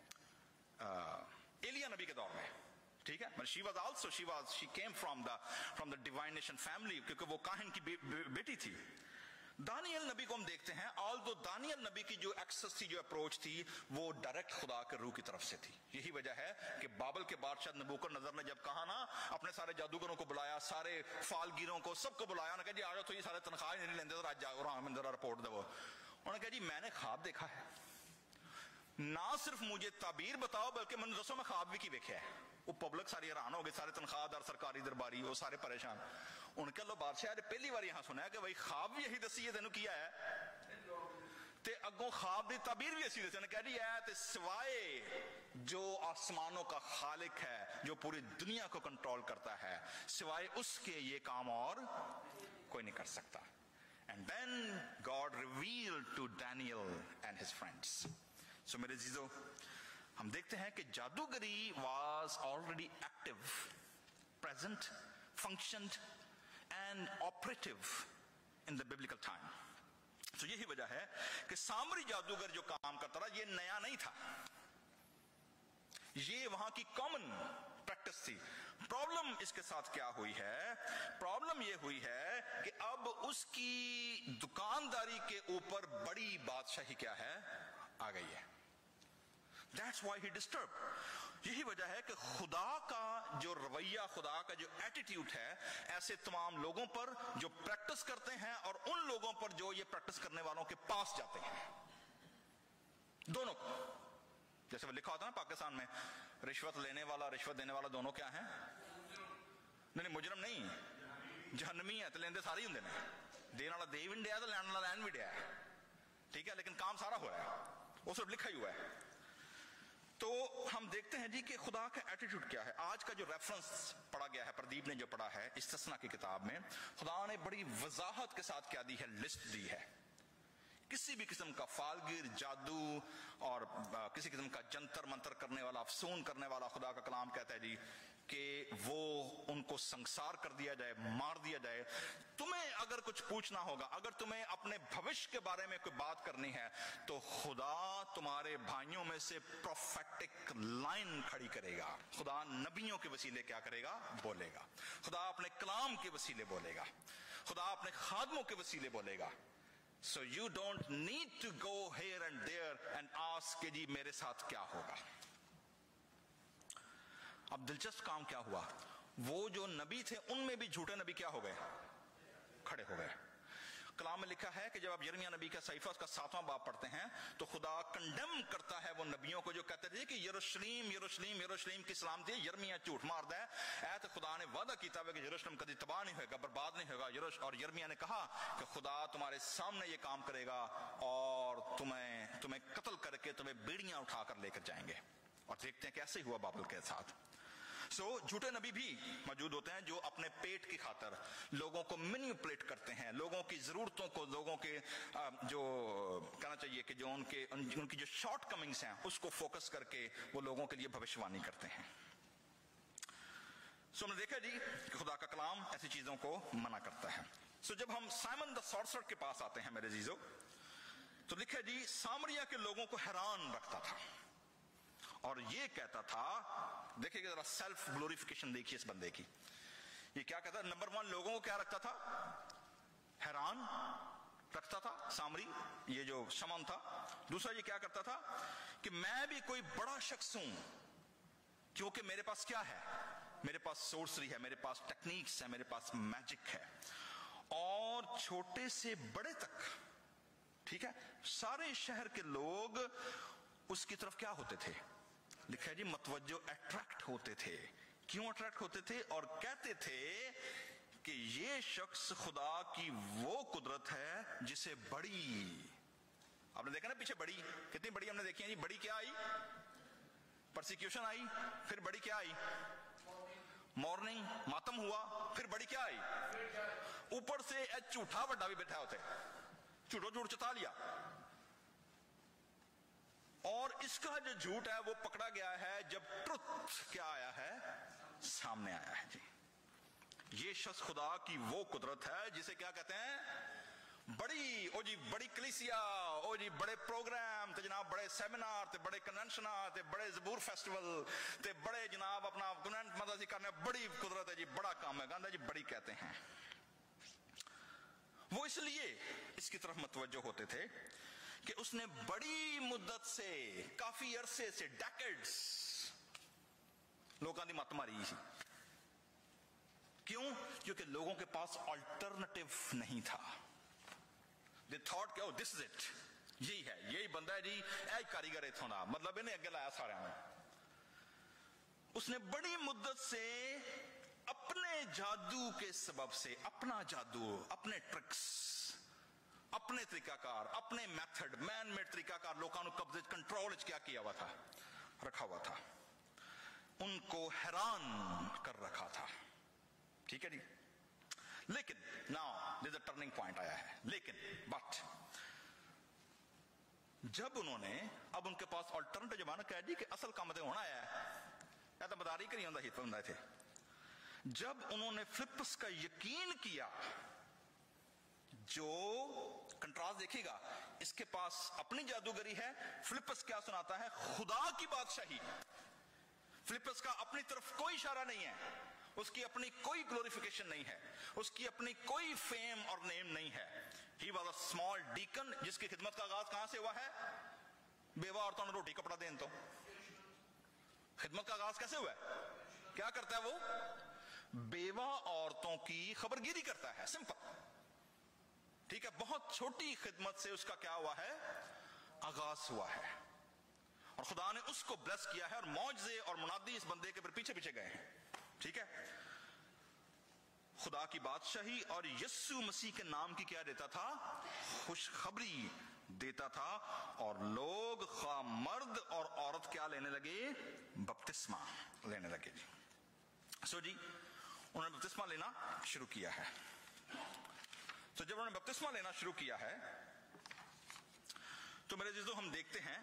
एलिया नबी के दौर में, ठीक है, but she was also she was she came from the from the divination family, क्योंकि वो काहिन की बे, बे, बेटी थी. दानियल नबी को हम देखते हैं, ऑल्दो दानियल नबी की जो एक्सेस थी, जो अप्रोच थी, वो डायरेक्ट खुदा के रूह की तरफ से थी. यही वजह है कि बाबल के बादशाह नबूकदनेस्सर ने जब कहा ना, अपने सारे जादूगरों को बुलाया, सारे फालगिरों को सबको बुलाया, उन्होंने कहा जी आ जाओ, तो ये सारे तनख्वाह नहीं लेंगे तो आज जाओ हम जरा रिपोर्ट दो. उन्होंने कहा जी मैंने ख्वाब देखा है, ना सिर्फ मुझे ताबीर बताओ बल्कि मैंने दसों में ख्वाब भी की देखा है. वो पब्लिक सारी हैरान हो गई, सारे तनख्वाहदार सरकारी दरबारी वो सारे परेशान. उनके लो बादशाह पहली बार यहां सुना है कि भाई ख्वाब भी यही दसी है तेन किया है, ते अगों ख्वाब की ताबीर भी ऐसी दसी. कह रही है ते सिवाय जो आसमानों का खालिक है जो पूरी दुनिया को कंट्रोल करता है, सिवाय उसके ये काम और कोई नहीं कर सकता. And then God revealed to Daniel and his friends. So मेरे जीजो, हम देखते हैं कि जादूगरी was already active, present, functioned and operative in the biblical time. तो यही वजह है कि सामरी जादूगर जो काम करता रहा, ये नया नहीं था, ये वहां की कॉमन प्रैक्टिस थी। प्रॉब्लम इसके साथ क्या हुई है? प्रॉब्लम ये हुई है कि अब उसकी दुकानदारी के ऊपर बड़ी बादशाही क्या है, आ गई है। That's why he disturbed. यही वजह है कि खुदा का जो रवैया, खुदा का जो एटीट्यूड है ऐसे तमाम लोगों पर जो प्रैक्टिस करते हैं और उन लोगों पर जो ये प्रैक्टिस करने वालों के पास जाते हैं, दोनों को। जैसे वो लिखा होता है ना पाकिस्तान में, रिश्वत लेने वाला रिश्वत देने वाला दोनों क्या है? नहीं नहीं मुजरम नहीं, जहन्नमी है। तो लेंदे सारे ही होंगे ने, देने वाला दे भी दिया तो लैंड वाला लैंड भी दिया है, ठीक है, लेकिन काम सारा हो रहा है, वो सिर्फ लिखा ही हुआ है। तो हम देखते हैं जी कि खुदा का एटीट्यूड क्या है। आज का जो रेफरेंस पढ़ा गया है, प्रदीप ने जो पढ़ा है इस्तिस्ना की किताब में, खुदा ने बड़ी वजाहत के साथ क्या दी है, लिस्ट दी है। किसी भी किस्म का फालगिर, जादू और किसी किस्म का जंतर मंतर करने वाला, अफसून करने वाला, खुदा का कलाम कहता है जी कि वो उनको संसार कर दिया जाए, मार दिया जाए। तुम्हें अगर कुछ पूछना होगा, अगर तुम्हें अपने भविष्य के बारे में कोई बात करनी है, तो खुदा तुम्हारे भाइयों में से प्रोफेटिक लाइन खड़ी करेगा। खुदा नबियों के वसीले क्या करेगा, बोलेगा। खुदा अपने कलाम के वसीले बोलेगा, खुदा अपने खादमों के वसीले बोलेगा। So you don't need to go here and there and ask कि जी मेरे साथ क्या होगा। अब दिलचस्प काम क्या हुआ, वो जो नबी थे उनमें भी झूठे नबी क्या हो गए, खड़े हो गए। कलाम में लिखा है कि जब आप यिर्मयाह नबी का सहीफा उसका सातवां बाब पढ़ते हैं तो खुदा कंडेम करता है वो नबियों को जो कहते थे कि यरूशलेम यरूशलेम यरूशलेम की सलामती है, यिर्मयाह झूठ मारदा है। ऐ तो खुदा ने वादा किया है कि यरूशलेम कभी तबाह नहीं होगा, बर्बाद नहीं होगा। यरूश और यिर्मयाह ने कहा कि खुदा तुम्हारे सामने ये काम करेगा और तुम्हें तुम्हें कत्ल करके तुम्हें बीड़ियां उठाकर लेकर जाएंगे। और देखते हैं कैसे हुआ बाबल के साथ। सो so, झूठे नबी भी मौजूद होते हैं जो अपने पेट की खातर लोगों को मैनिपुलेट करते हैं, लोगों की जरूरतों को, लोगों के जो कहना चाहिए कि जो उनके उनकी जो शॉर्ट कमिंग्स हैं उसको फोकस करके वो लोगों के लिए भविष्यवाणी करते हैं। सो so, हमने देखा जी कि खुदा का कलाम ऐसी चीजों को मना करता है। सो so, जब हम साइमन द सॉर्सरर के पास आते हैं मेरे जीजो, तो लिखा जी सामरिया के लोगों को हैरान रखता था और ये कहता था, देखिए जरा सेल्फ ग्लोरिफिकेशन देखिए इस बंदे की। ये क्या कहता है, नंबर वन लोगों को क्या रखता था, हैरान रखता था सामरी, ये जो शमन था। दूसरा ये क्या करता था कि मैं भी कोई बड़ा शख्स हूं क्योंकि मेरे पास क्या है, मेरे पास सोर्सरी है, मेरे पास टेक्निक्स है, मेरे पास मैजिक है। और छोटे से बड़े तक, ठीक है, सारे शहर के लोग उसकी तरफ क्या होते थे, लिखा है जी मतवज्जो, अट्रैक्ट होते थे। क्यों अट्रैक्ट होते थे? और कहते थे कि ये शख्स खुदा की वो कुदरत है जिसे बड़ी, आपने देखा ना पीछे बड़ी कितनी बड़ी हमने देखी है जी। बड़ी क्या आई, परसिक्यूशन आई, फिर बड़ी क्या आई, मॉर्निंग मातम हुआ, फिर बड़ी क्या आई, ऊपर से झूठा वड्डा भी बैठा होते, झूठो झूठ चता लिया। और इसका जो झूठ है वो पकड़ा गया है जब ट्रुथ क्या आया है, सामने आया है जी। ये शख्स खुदा की वो कुदरत है जिसे क्या कहते हैं, बड़ी, ओ जी बड़ी कलीसिया, ओ जी बड़े प्रोग्राम ते जनाब, बड़े सेमिनार ते बड़े कन्वेंशन ते बड़े जबूर फेस्टिवल ते बड़े जनाब अपना कन्वेंट मतलब सी करने, बड़ी कुदरत है जी, बड़ा काम है, कहता जी बड़ी कहते हैं। वो इसलिए इसकी तरफ मतवज्जो होते थे कि उसने बड़ी मुद्दत से, काफी अरसे से, डेकेड्स लोगों की मत मारी थी। क्यों? क्योंकि लोगों के पास अल्टरनेटिव नहीं था। दे थॉट कि ओह दिस इज इट, यही है, यही बंदा है जी, ऐ कारीगर इथों दा, मतलब इन्हें अगे लाया सारे ने। उसने बड़ी मुद्दत से अपने जादू के सबब से, अपना जादू, अपने ट्रिक्स, अपने तरीकाकार, अपने मेथड, मैन मेड तरीकाकार लोगों को कब्जे कंट्रोल क्या किया हुआ था, रखा हुआ था, उनको हैरान कर रखा था। ठीक है जी। लेकिन now this a turning point आया है। लेकिन बट जब उन्होंने, अब उनके पास अल्टरनेटिव जमाना कह दी कि असल काम तो होना आया है, या तो बदारी करी होता ही होता थे। जब उन्होंने फिलिप्पस का यकीन किया जो कंट्रास्ट देखिएगा, इसके पास अपनी जादूगरी है, फिलिप्पस क्या सुनाता है? खुदा की बादशाही। फिलिप्पस का अपनी तरफ कोई इशारा नहीं है, उसकी अपनी कोई ग्लोरिफिकेशन नहीं है, उसकी अपनी कोई फेम और नेम नहीं है। He was a small deacon, जिसकी खिदमत का आगाज कहां से हुआ है? बेवा औरतों ने रोटी कपड़ा देन तो। खिदमत का आगाज कैसे हुआ है? क्या करता है वो? बेवा औरतों की खबरगिरी करता है, सिंपल, ठीक है। बहुत छोटी खिदमत से उसका क्या हुआ है? आगाज हुआ है, और खुदा ने उसको ब्लेस किया है, और मौजज़े और मुनादी इस बंदे के पीछे पीछे गए हैं, ठीक है। खुदा की बादशाही और यीशु मसीह के नाम की क्या देता था? खुशखबरी देता था, और लोग खा मर्द और औरत क्या लेने लगे? बपतिस्मा लेने लगे। सो जी, उन्होंने बपतिस्मा लेना शुरू किया है। तो जब उन्होंने बपतिस्मा लेना शुरू किया है, तो मेरे जीजों हम देखते हैं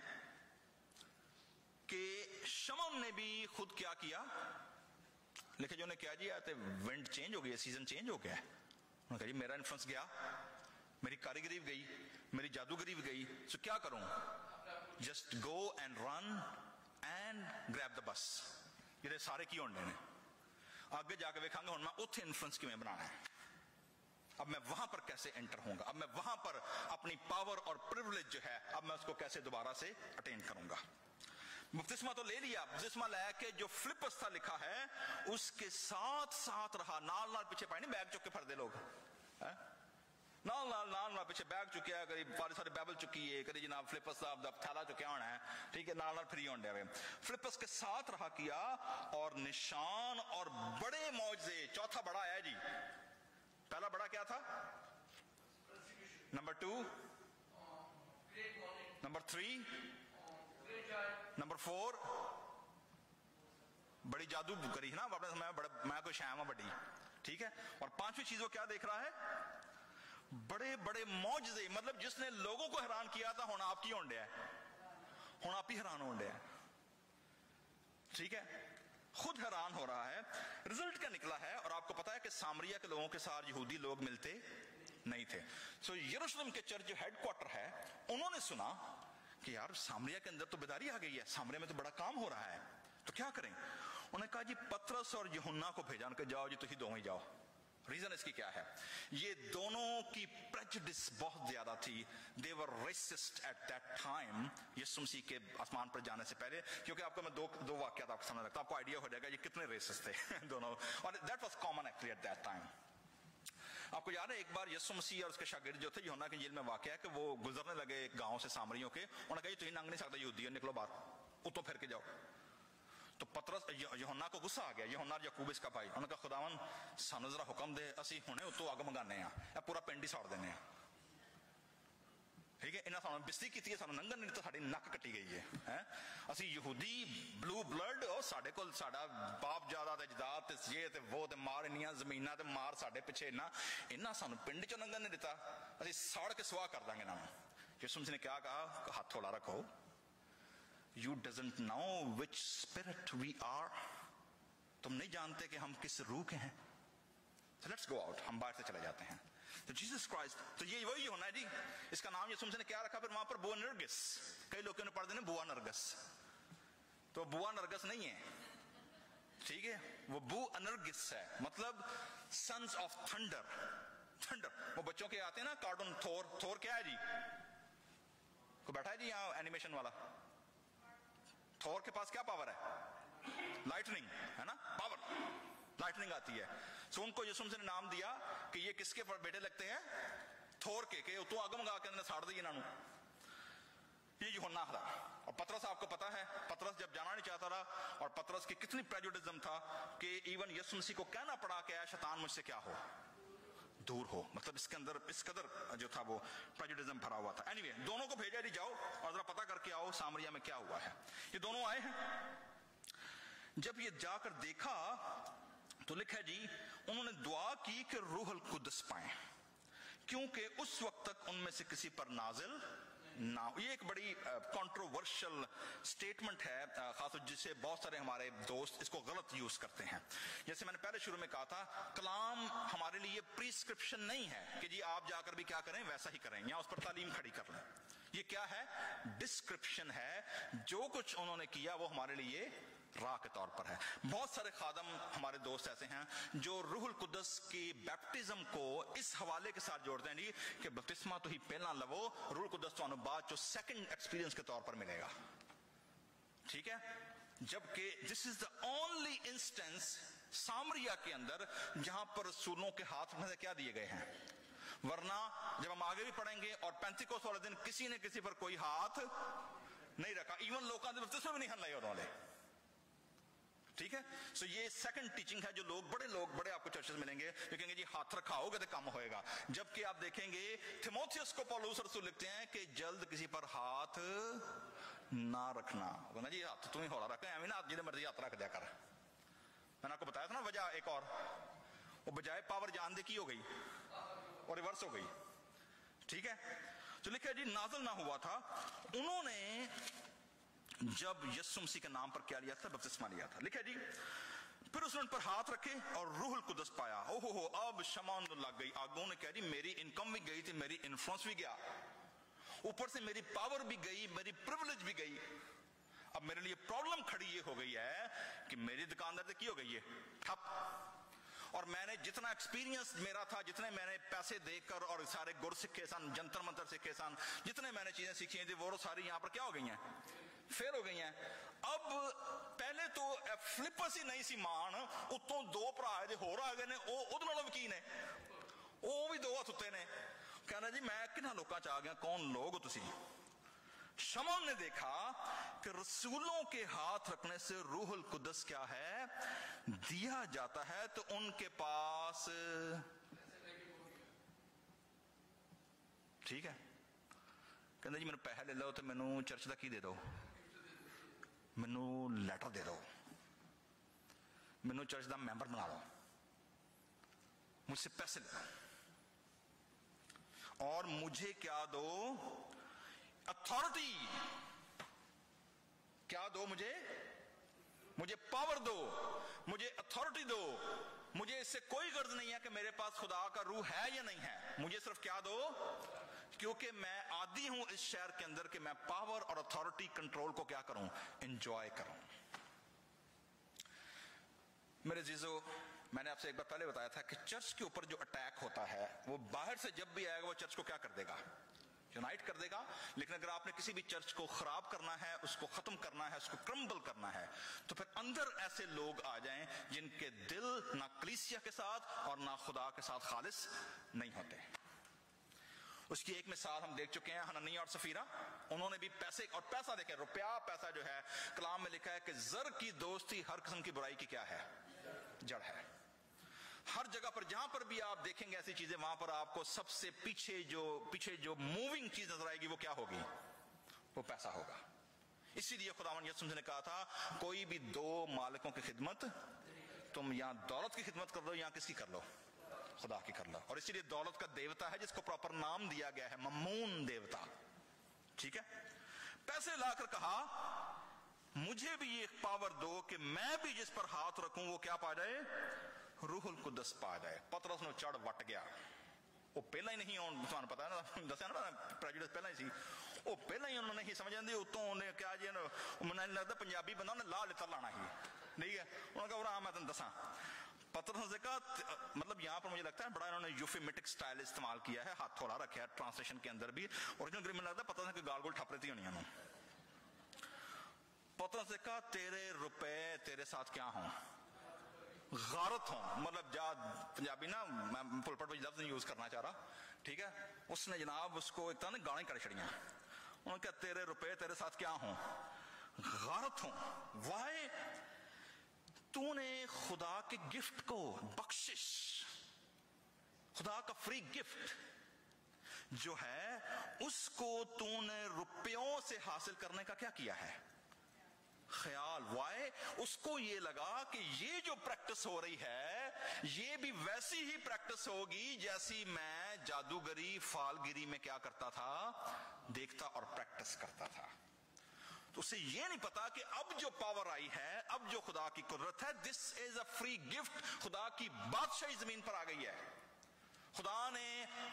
कि शमौन ने भी खुद क्या किया? लेकिन जो ने क्या जी, आते विंड चेंज हो गई, सीजन चेंज हो गया। उन्होंने कहा जी मेरा इन्फ्लुएंस गया, मेरी कारीगरी भी गई, मेरी जादूगरी भी गई, सो क्या करूं? Just go and run and grab the bus. ये सारे की होने ने आगे जाके देखांगे हुण मैं उत्थे इन्फ्लुएंस किवें बनाना है, अब मैं वहां पर कैसे एंटर होऊंगा, अब मैं वहां पर अपनी पावर और प्रिविलेज जो है, अब मैं उसको कैसे दोबारा से अटेन करूंगा। बपतिस्मा तो ले लिया, बपतिस्मा लेके जो फिलिप्पस था लिखा है, उसके साथ साथ रहा, नाल नाल पीछे पाए नहीं बैग चुक के फरदे लोग है? नाल नाल नाल नाल पीछे बैग चुकिया, करीब सारी सारी बाइबल चुकी है, करीब जनाब फिलिप्पस साहब दा थैला चुकिया होना है, ठीक है, नाल नाल फ्री होने हुए फिलिप्पस के साथ रहा किया, और निशान और बड़े मौजज़े। चौथा बड़ा आया जी, पहला बड़ा क्या था? Number two, number three, number four, बड़ी जादू करी है ना अपने समय में, बड़ा मैं कोई श्याम बड़ी, ठीक है। और पांचवी चीज वो क्या देख रहा है? बड़े बड़े मौजज़े, मतलब जिसने लोगों को हैरान किया था, हुण आप की होने है, हुण आप ही हैरान होने है, ठीक है। खुद हैरान हो रहा है। रिजल्ट क्या निकला है? और आपको पता है कि सामरिया के लोगों के साथ यहूदी लोग मिलते नहीं थे। सो यरूशलेम के चर्च जो हेडक्वार्टर है, उन्होंने सुना कि यार सामरिया के अंदर तो बेदारी आ गई है, सामरिया में तो बड़ा काम हो रहा है, तो क्या करें? उन्होंने कहा जी पतरस और यूहन्ना को भेजा, उनके जाओ जी, तुम ही दोनों ही जाओ। रीजन इसकी क्या है? ये दोनों की प्रेजुडिस बहुत ज्यादा थी, they were racist at that time, यीशु मसीह के आसमान पर जाने से पहले। क्योंकि आपको मैं दो दो वाक्यात आपको समझ रखता हूं, आपको आइडिया हो जाएगा ये कितने रेसिस्ट थे दोनों, और that was common actually at that time. आपको याद है एक बार यीशु मसीह और उसके शागिर्द जो थे, यूहन्ना की जेल में वाकया है कि वो गुजरने लगे एक गांव से सामरियों के, उन्होंने कहा तुम लंघ नहीं सकते यहूदी, निकलो बाहर, उतो फिर के जाओ। तो पतरस यूहन्ना को गुस्सा आ गया, यूहन्ना याकूब इसका भाई, उन्होंने कहा खुदावन सानू जरा हुक्म दे, असी हुणे उतो अग मंगाने आ, पूरा पिंड ही साड़ देने, ठीक है। इन्हें सानू बिस्ती की है, सानू लंघन नहीं तो साडी नक कटी गई है, हैं? असी यहूदी ब्लू ब्लड, और साडे कोल साडा बाप जादा ते जदाद ते ये ते वो ते मार इन्नियां जमीनां ते मार साडे पिछे इन्ना, इन्ना सानू पिंड चों लंघन नहीं दिता, असी साड़ के सुआह कर देंगे इन्हां। यीशु मसीह ने क्या कहा? हाथ थोड़ा रखो, You doesn't know which spirit we are. तुम नहीं जानते कि हम किस रूह के हैं। So let's go out, हम बाहर से चले जाते हैं। तो जीसस क्राइस्ट, तो ये वही होना है जी। इसका नाम यीशु मसीह ने क्या रखा? फिर वहां पर बुआ नरगिस, कई लोगों ने पढ़ देने बुआ नरगिस, तो बुआ नरगिस नहीं है, ठीक है, वो बू अनर्गिस है, मतलब सन्स ऑफ थंडर। थंडर वो बच्चों के आते हैं ना कार्टून, थोर, थोर क्या है जी? को बैठा है जी यहाँ एनिमेशन वाला? थोर के पास क्या पावर है? लाइटनिंग है ना, पावर, लाइटनिंग आती है। सो उनको यीशु मसीह ने नाम दिया कि ये किसके बेटे लगते हैं? थोर के, के तो आग मंगा के अंदर साड़ दी इन्होंने। ये यूहन्ना था। और पतरस आपको पता है, पतरस जब जाना नहीं चाहता रहा, और पतरस की कितनी प्रेजुडिज्म था कि इवन यीशु मसीह को कहना पड़ा कि शैतान मुझसे क्या हो, दूर हो। मतलब इसके अंदर इस कदर जो था वो प्रेजुडिज्म भरा हुआ था। एनीवे anyway, दोनों को भेजा जी, जाओ और जरा पता करके आओ सामरिया में क्या हुआ है। ये दोनों आए हैं। जब ये जाकर देखा तो लिखा है जी, उन्होंने दुआ की कि रूहुल कुद्स पाए, क्योंकि उस वक्त तक उनमें से किसी पर नाजिल ना। ये एक बड़ी कंट्रोवर्शियल स्टेटमेंट है, खासतौर जिसे बहुत सारे हमारे दोस्त इसको गलत यूज करते हैं। जैसे मैंने पहले शुरू में कहा था, कलाम हमारे लिए प्रिस्क्रिप्शन नहीं है कि जी आप जाकर भी क्या करें वैसा ही करें, या उस पर तालीम खड़ी कर लें। ये क्या है? डिस्क्रिप्शन है। जो कुछ उन्होंने किया वो हमारे लिए राह के तौर पर है। बहुत सारे खादम हमारे दोस्त ऐसे हैं जो रूहुल कुदस की बैप्टिज्म को इस हवाले के साथ जोड़ते हैं जी कि बपतिस्मा तो ही पहला लवो, रूहुल कुदस तो बाद जो सेकंड एक्सपीरियंस के तौर पर मिलेगा। ठीक है, जबकि this is the only instance Samaria के अंदर जहां पर रसूलों के हाथ में से क्या दिए गए हैं। वरना जब हम आगे भी पढ़ेंगे और पेंतिकोस्त वाले दिन किसी ने किसी पर कोई हाथ नहीं रखा, इवन लोगों ने बपतिस्मा भी नहीं हलाए उन्होंने। ठीक है, सो ये सेकंड टीचिंग है जो लोग बड़े लोग बड़े आपको चर्चेस मिलेंगे जो कहेंगे जी हाथ रखाओगे तो काम होएगा। जबकि आप देखेंगे थिमोथियस को पौलुस रसूल लिखते हैं कि जल्द किसी पर हाथ ना रखना। ना जी हाथ तुम्हें होला रखे एवं ना जिन्हें मर्जी हाथ रख दिया कर। मैंने आपको बताया था ना वजह एक और, वो बजाय पावर जान दे की हो गई और रिवर्स हो गई। ठीक है, तो लिखा जी नाज़िल ना हुआ था, उन्होंने जब यीशु मसीह के नाम पर क्या लिया था? बपतिस्मा लिया था। लिखा जी फिर उसने उन पर हाथ रखे और रूहुल कुदस पाया। ओहो हो, अब शमान लग गई। आगों ने कह दी मेरी इनकम भी गई थी, मेरी इन्फ्लुएंस भी गया, ऊपर से मेरी पावर भी गई, मेरी प्रिविलेज भी गई। अब मेरे लिए प्रॉब्लम खड़ी ये हो गई है कि मेरी दुकानदार की हो गई है ठप, और मैंने जितना एक्सपीरियंस मेरा था, जितने मैंने पैसे देकर और सारे गुर सीखे सन, जंतर मंतर सीखे सन, जितने मैंने चीजें सीखी थी वो सारी यहाँ पर क्या हो गई हैं? फेल हो गई हैं। अब पहले तो फिलिपस ही नहीं सी मान, उतों दो भरा होर आ गए ने, उहदे नालों भी ने, वो भी दो हथ उत्ते ने। कहना जी मैं किन्हां लोकां च आ गया, कौन लोग हो तुसी? शमौन ने देखा कि रसूलों के हाथ रखने से रूहुल कुदस क्या है? दिया जाता है। तो उनके पास ठीक है, कहते जी मैंने पैसे ले लो तो मैनू चर्च का की दे दो, मैनू लैटर दे दो, मैनू चर्च का मैंबर बना लो, मुझसे पैसे ले लो और मुझे क्या दो? अथॉरिटी। क्या दो? मुझे मुझे पावर दो, मुझे अथॉरिटी दो। मुझे इससे कोई गर्ज नहीं है कि मेरे पास खुदा का रूह है या नहीं है, मुझे सिर्फ क्या दो? क्योंकि मैं आदी हूं इस शहर के अंदर कि मैं पावर और अथॉरिटी कंट्रोल को क्या करूं? एंजॉय करूं। मेरे जीजो, मैंने आपसे एक बार पहले बताया था कि चर्च के ऊपर जो अटैक होता है वो बाहर से जब भी आएगा वो चर्च को क्या कर देगा? यूनाइट कर देगा। लेकिन अगर आपने किसी भी चर्च को खराब करना है, उसको खत्म करना है, उसको क्रम्बल करना है, तो फिर अंदर ऐसे लोग आ जाएं जिनके दिल ना कलीसिया के साथ और ना खुदा के साथ खालिस नहीं होते। उसकी एक मिसाल हम देख चुके हैं, हननिया और सफीरा। उन्होंने भी पैसे, और पैसा देखें, रुपया पैसा जो है, कलाम में लिखा है कि जर की दोस्ती हर किस्म की बुराई की क्या है? जड़ है। हर जगह पर जहां पर भी आप देखेंगे ऐसी चीजें, वहां पर आपको सबसे पीछे जो पीछे जो मूविंग चीज नजर आएगी वो क्या होगी? वो पैसा होगा। इसीलिए खुदावंद यीशु मसीह ने कहा था कोई भी दो मालिकों की खिदमत, तुम या दौलत की खिदमत कर लो या किसकी कर लो? खुदा की कर लो। और इसीलिए दौलत का देवता है जिसको प्रॉपर नाम दिया गया है, मम्मून देवता। ठीक है, पैसे लाकर कहा मुझे भी ये पावर दो कि मैं भी जिस पर हाथ रखूं वो क्या पा जाए? रूहुल कुदस पा जाए। पतरस ने चढ़ वट गया। वो पहला ही नहीं, तुहानू पता है ना, दसिया ना प्रेजुडिस पहला ही सी, वो पहला ही उन्होंने नहीं समझ आती। उतों उन्हें क्या जी, मैंने लगता पंजाबी बंदा उन्हें ला लिता लाना ही, ठीक है। उन्होंने कहा मैं तुम दसा, पतरस ने कहा, मतलब यहाँ पर मुझे लगता है बड़ा इन्होंने यूफेमिटिक स्टाइल इस्तेमाल किया है, हाथ थोड़ा रखा है ट्रांसलेशन के अंदर भी। ओरिजिनल ग्रीन में लगता है पतरस ने गाल गोल ठप रही होनी है। पतरस ने कहा तेरे रुपए तेरे साथ क्या हों? गारत हो। मतलब जा पंजाबी ना, मैं पुलपट पर लफ्ज नहीं यूज करना चाह रहा, ठीक है। उसने जनाब उसको एक तरह गाने कर छड़ियां। उन्होंने कहा तेरे रुपए तेरे साथ क्या हों? गारत हो। वाई? तूने खुदा के गिफ्ट को, बख्शिश, खुदा का फ्री गिफ्ट जो है उसको तूने रुपयों से हासिल करने का क्या किया है? ख्याल। वाई? उसको ये लगा कि ये जो प्रैक्टिस हो रही है ये भी वैसी ही प्रैक्टिस होगी जैसी मैं जादूगरी फालगिरी में क्या करता था? देखता और प्रैक्टिस करता था। तो उसे ये नहीं पता कि अब जो पावर आई है, अब जो खुदा की कुदरत है, this is a free gift, खुदा की बादशाही जमीन पर आ गई है। खुदा ने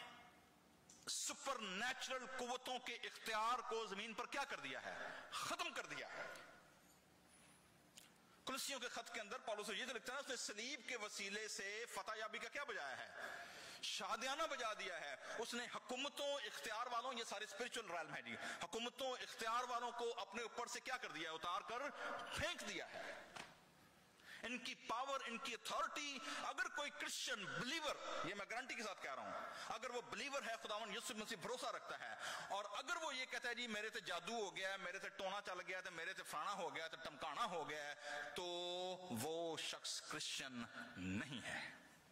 सुपर नेचुरल कुव्वतों के इख्तियार को जमीन पर क्या कर दिया है, खत्म कर दिया है। कुलसियों के खत के अंदर पौलुस ये तो लिखता है, उसने सलीब के वसीले से फतह याबी का क्या बजाया है, शादियाना बजा दिया है। उसने हुकूमतों इख्तियार वालों, ये सारे स्पिरिचुअल रैल्म है जी, हुकूमतों इख्तियार वालों को अपने ऊपर से क्या कर दिया है, उतार कर फेंक दिया है। इनकी पावर, इनकी अथॉरिटी, अगर कोई क्रिश्चियन बिलीवर, ये मैं गारंटी के साथ कह रहा हूं, अगर वो बिलीवर है, खुदावन यीशु मसीह भरोसा रखता है, और अगर वो ये कहता है जी मेरे से जादू हो गया है, मेरे से टोना चल गया है, मेरे से फलाना हो गया है, तो टमकाना हो गया है, तो वो शख्स क्रिश्चियन नहीं है।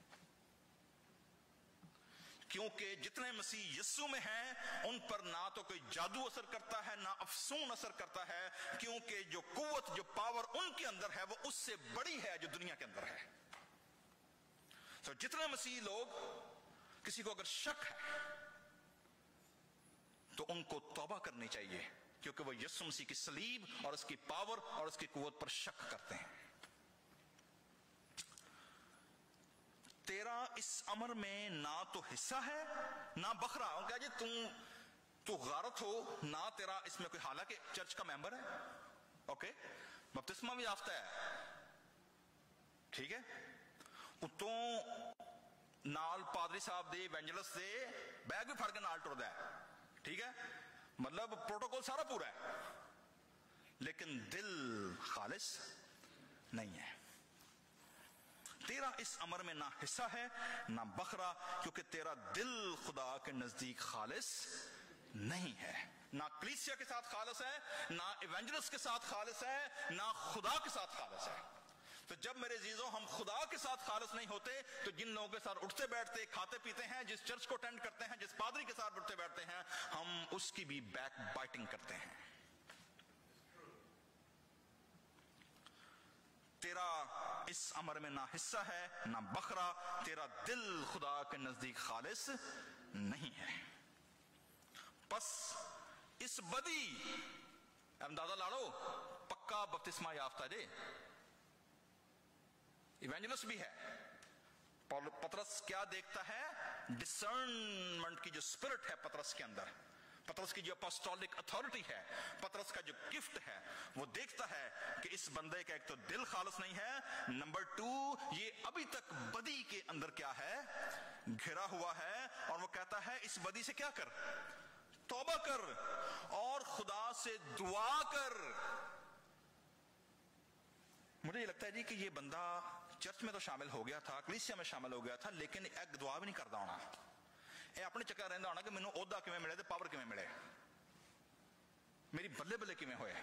क्योंकि जितने मसीह यीशु में हैं उन पर ना तो कोई जादू असर करता है, ना अफसून असर करता है, क्योंकि जो कुव्वत, जो पावर उनके अंदर है वो उससे बड़ी है जो दुनिया के अंदर है। तो जितने मसीह लोग, किसी को अगर शक है तो उनको तौबा करनी चाहिए, क्योंकि वो यीशु मसीह की सलीब और उसकी पावर और उसकी कुव्वत पर शक करते हैं। तेरा इस अमर में ना तो हिस्सा है ना बखरा। क्या जी तुम तू गारत हो ना तेरा इसमें कोई, हालांकि चर्च का मेंबर है, ओके, बपतिस्मा भी याफ्ता है, ठीक है, उतों नाल पादरी साहब दे इवेंजलिस्ट दे बैग भी फड़ के नाल टुरदा है, ठीक है, मतलब प्रोटोकॉल सारा पूरा है, लेकिन दिल खालिस नहीं है। तेरा इस अमर में ना हिस्सा है ना बखरा, क्योंकि तेरा दिल खुदा के नजदीक खालिस नहीं है। ना कलीसिया के साथ खालिस है, ना इवेंजलिस्ट के साथ खालिस है, ना खुदा के साथ खालिस है। तो जब मेरे अजीजों हम खुदा के साथ खालिस नहीं होते, तो जिन लोगों के साथ उठते बैठते, खाते पीते हैं, जिस चर्च को अटेंड करते हैं, जिस पादरी के साथ उठते बैठते हैं, हम उसकी भी बैक बाइटिंग करते हैं। तेरा इस अमर में ना हिस्सा है ना बखरा, तेरा दिल खुदा के नजदीक खालिस नहीं है। बस इस बदी अंदाजा ला लो, पक्का बपतिस्मा याफ्ता जे इवेंजलिस्ट भी है। पतरस क्या देखता है, डिसर्नमेंट की जो स्पिरिट है पतरस के अंदर, पतरस की जो अपोस्टोलिक अथॉरिटी है, पतरस का जो गिफ्ट है, वो देखता है कि इस बंदे का एक तो दिल खालिस नहीं है, नंबर टू ये अभी तक बदी के अंदर क्या है, घिरा हुआ है, और वो कहता है इस बदी से क्या कर, तौबा कर और खुदा से दुआ कर। मुझे ये लगता है जी कि ये बंदा चर्च में तो शामिल हो गया था, कलीसिया में शामिल हो गया था, लेकिन एक दुआ भी नहीं करता होना, ये अपने चक्कर रहता होना कि मैनू ओहदा किवें मिले ते पावर किवें मिले, मेरी बल्ले बल्ले किवें होए।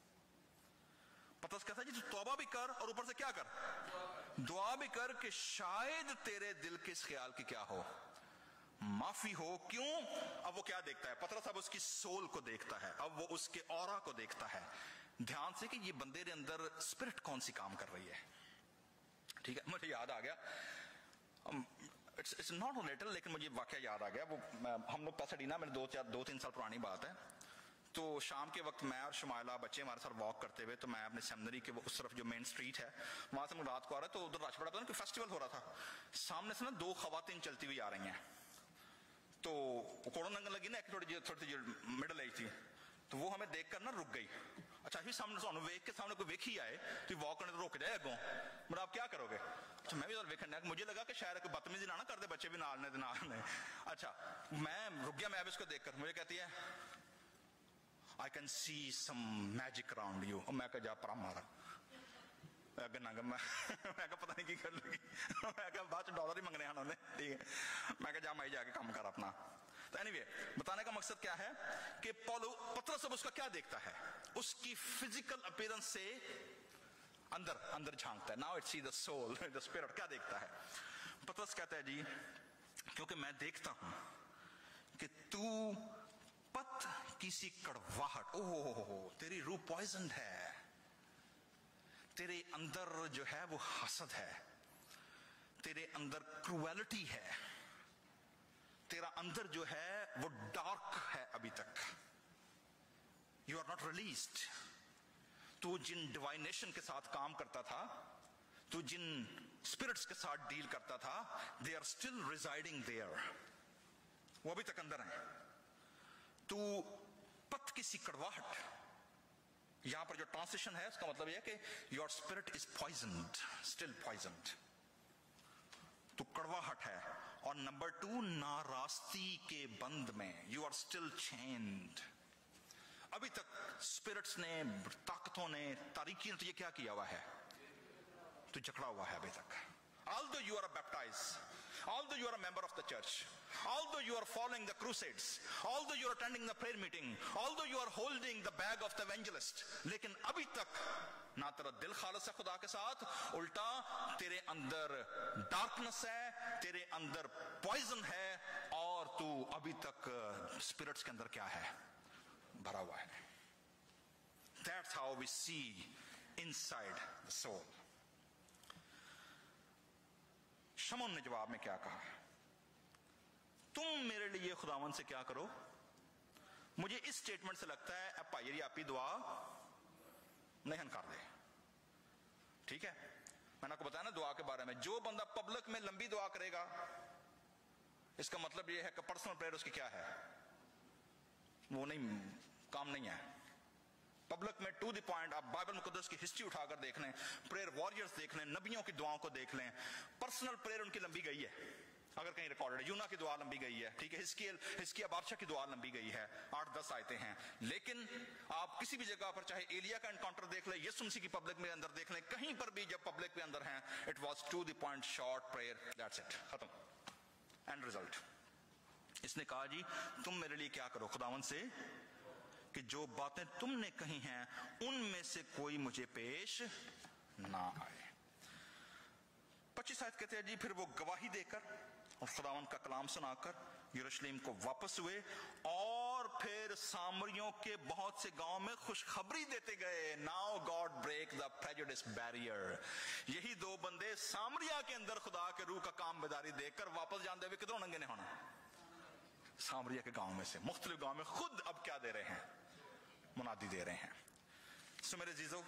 पतरस कहता है जी तू तौबा भी कर और ऊपर से क्या कर, दुआ भी कर कि शायद तेरे दिल के इस ख्याल की क्या हो, माफी हो। क्यों? अब वो क्या देखता है पतरस, अब उसकी सोल को देखता है, अब वो उसके ऑरा को देखता है ध्यान से कि ये बंदे के अंदर स्पिरिट कौन सी काम कर रही है। ठीक है, मुझे याद आ गया, इट्स इट्स नॉट रिलेटेड, लेकिन मुझे वाकया याद आ गया। वो हम लोग पैसाडीना में दो चार दो तीन साल पुरानी बात है, तो शाम के वक्त मैं और शुमाइला बच्चे हमारे साथ वॉक करते हुए, तो मैं अपने सेमिनरी के वो उस तरफ जो मेन स्ट्रीट है वहां से हम रात को आ रहे, तो उधर रश पड़ा था, कोई फेस्टिवल हो रहा था, सामने से ना दो खवातीन चलती हुई आ रही हैं, तो कोड़ों नंगन लगी ना, एक थोड़ी थोड़ी मिडल एज थी, तो वो हमें देखकर ना रुक गई। अच्छा ही सामने सानू वेख के सामने कोई वेख ही आए तो वॉक करने तो रुक जाए अगों, मतलब आप क्या करोगे। अच्छा मैं भी उधर वेखन, मुझे लगा कि शायद कोई बदतमीजी ना ना करते बच्चे भी नाल ने नाल ने। अच्छा मैं रुक गया, मैं अब इसको देखकर, मुझे कहती है I can see some magic around you. मैं कहा जा परा मारा, मैं मैं मैं पता नहीं की कर लगी, मैं कहा बाद डॉलर ही मंगने हैं उन्होंने, ठीक है, मैं कहा जा मैं जाके काम कर अपना। तो एनीवे बताने का मकसद क्या है कि पौलुस पतरस अब उसका क्या देखता है, उसकी फिजिकल अपीयरेंस से अंदर अंदर झांकता है। Now it's see the soul the spirit, क्या देखता है पतरस, कहता है जी क्योंकि मैं देखता हूं कि तू पत किसी कड़वाहट, ओहो तेरी रूह पॉइजन है, तेरे अंदर जो है वो हसद है, तेरे अंदर क्रूएलिटी है, तेरा अंदर जो है वो डार्क है अभी तक, not released. तू जिन डिवाइनेशन के साथ काम करता था, तू जिन स्पिरिट्स के साथ डील करता था, they are still residing there. वो अभी तक अंदर हैं. तू पत की सी कड़वाहट, यहां पर जो ट्रांसलेशन है उसका मतलब यह कि your spirit is poisoned, still poisoned. तू कड़वाहट है. और नंबर टू, नारास्ती के बंद में, you are still chained. अभी तक स्पिरिट्स ने, ताकतों ने, तारीकी ने तुझे क्या किया हुआ है? तू जकड़ा हुआ है अभी तक. Although you are baptized, although you are a member of the church, although you are following the crusades, although you are attending the prayer meeting, although you are holding the bag of the evangelist, लेकिन अभी तक ना तेरा दिल खालिस है खुदा के साथ, उल्टा तेरे अंदर डार्कनेस है, तेरे अंदर पॉइजन है, और तू अभी तक स्पिरिट्स के अंदर क्या है? भरा हुआ है. That's how we see inside the soul. शमौन ने जवाब में क्या कहा? तुम मेरे लिए खुदावन से क्या करो? मुझे इस स्टेटमेंट से लगता है अब भाई आपकी दुआ नहीं कर दे. ठीक है, मैंने आपको बताया ना दुआ के बारे में. जो बंदा पब्लिक में लंबी दुआ करेगा, इसका मतलब यह है कि पर्सनल प्रेयर उसकी क्या है? वो नहीं, काम नहीं है. पब्लिक में टू द पॉइंट, आप बाइबल मुकद्दस की हिस्ट्री उठाकर देख लें, प्रेयर वॉरियर्स देख लें, नबियों की दुआओं को देख लें, पर्सनल प्रेयर उनकी लंबी गई है. अगर कहीं रिकॉर्डेड है, यूना की दुआ लंबी गई है. ठीक है, हिस्कियल हिस्किया बादशाह की दुआ लंबी गई है, आठ दस आयतें हैं. लेकिन आप किसी भी जगह पर, चाहे एलिया का एनकाउंटर देख लें, यीशु मसीह की पब्लिक में अंदर देख लें, कहीं पर भी जब पब्लिक में अंदर हैं, it was to the point, short prayer, that's it, खत्म, एंड रिजल्ट. इसने कहा जी तुम मेरे लिए क्या करो खुदावन से कि जो बातें तुमने कही हैं उनमें से कोई मुझे पेश ना आए. पच्चीस आयत कहते हैं जी, फिर वो गवाही देकर और खुदावन का कलाम सुनाकर यरूशलेम को वापस हुए और फिर सामरियों के बहुत से गांव में खुशखबरी देते गए. Now God break the prejudice barrier. यही दो बंदे सामरिया के अंदर खुदा के रूह का काम बेदारी देकर वापस जानते हुए किधरों नंगे ने होना? सामरिया के गांव में से, मुख्तलिफ गांव में खुद अब क्या दे रहे हैं? मुनादी दे रहे हैं. सो मेरे जीजो,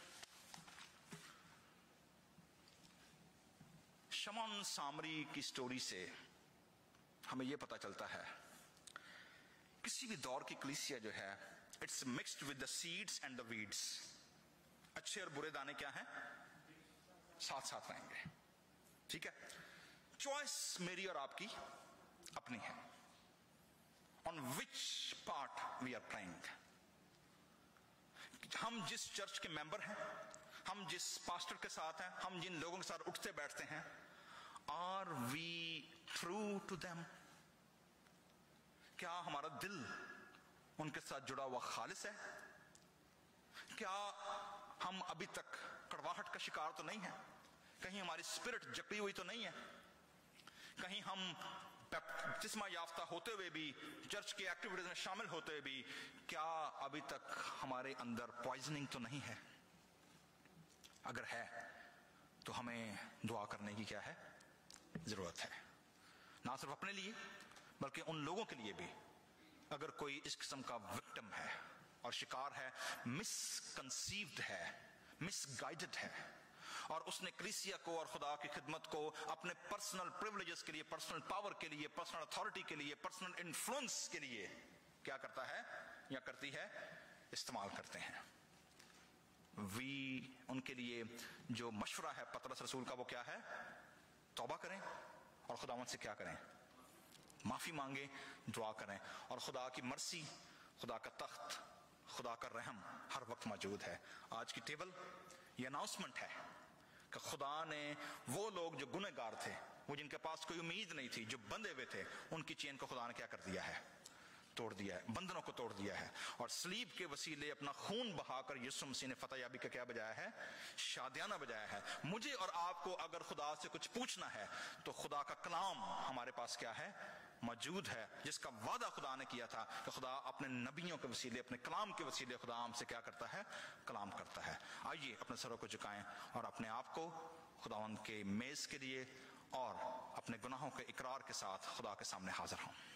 शमौन सामरी की स्टोरी से हमें यह पता चलता है किसी भी दौर की कलीसिया जो है, it's mixed with the seeds and the weeds. अच्छे और बुरे दाने क्या हैं? साथ साथ रहेंगे. ठीक है, चॉइस मेरी और आपकी अपनी है. On which part we are praying. हम जिस चर्च के मेंबर हैं, हम जिस पास्टर के साथ हैं, हम जिन लोगों के साथ उठते बैठते हैं, are we true to them? क्या हमारा दिल उनके साथ जुड़ा हुआ खालिस है? क्या हम अभी तक कड़वाहट का शिकार तो नहीं है? कहीं हमारी स्पिरिट जकड़ी हुई तो नहीं है? कहीं हम बपतिस्मा याफ्ता होते हुए भी, चर्च की एक्टिविटीज में शामिल होते हुए भी, क्या अभी तक हमारे अंदर पॉइजनिंग तो नहीं है? अगर है तो हमें दुआ करने की क्या है? जरूरत है. ना सिर्फ अपने लिए बल्कि उन लोगों के लिए भी, अगर कोई इस किस्म का विक्टिम है और शिकार है, मिसकंसीव्ड है, मिसगाइडेड है, और उसने कलीसिया को और खुदा की खिदमत को अपने पर्सनल प्रिविलेजेस के लिए, पर्सनल पावर के लिए, पर्सनल अथॉरिटी के लिए, पर्सनल इन्फ्लुएंस के लिए क्या करता है या करती है? इस्तेमाल करते हैं. वी उनके लिए जो मशवरा है पतरस रसूल का, वो क्या है? तौबा करें और खुदावंद से क्या करें? माफी मांगे, दुआ करें. और खुदा की मर्सी, खुदा का तख्त, खुदा का रहम हर वक्त मौजूद है. आज की टेबल ये अनाउंसमेंट है कि खुदा ने वो लोग जो गुनहगार थे, वो जिनके पास कोई उम्मीद नहीं थी, जो बंधे हुए थे, उनकी चेन को खुदा ने क्या कर दिया है? तोड़ दिया है, बंधनों को तोड़ दिया है. और सलीब के वसीले अपना खून बहाकर यीशु मसीह ने फतह याबी का क्या बजाया है? शादियाना बजाया है. मुझे और आपको अगर खुदा से कुछ पूछना है तो खुदा का कलाम हमारे पास क्या है? मौजूद है, जिसका वादा खुदा ने किया था कि खुदा अपने नबियों के वसीले, अपने कलाम के वसीले खुदा हमसे क्या करता है? कलाम करता है. आइए अपने सरों को झुकाएं और अपने आप को खुदावंद के मेज के लिए और अपने गुनाहों के इकरार के साथ खुदा के सामने हाजिर हों.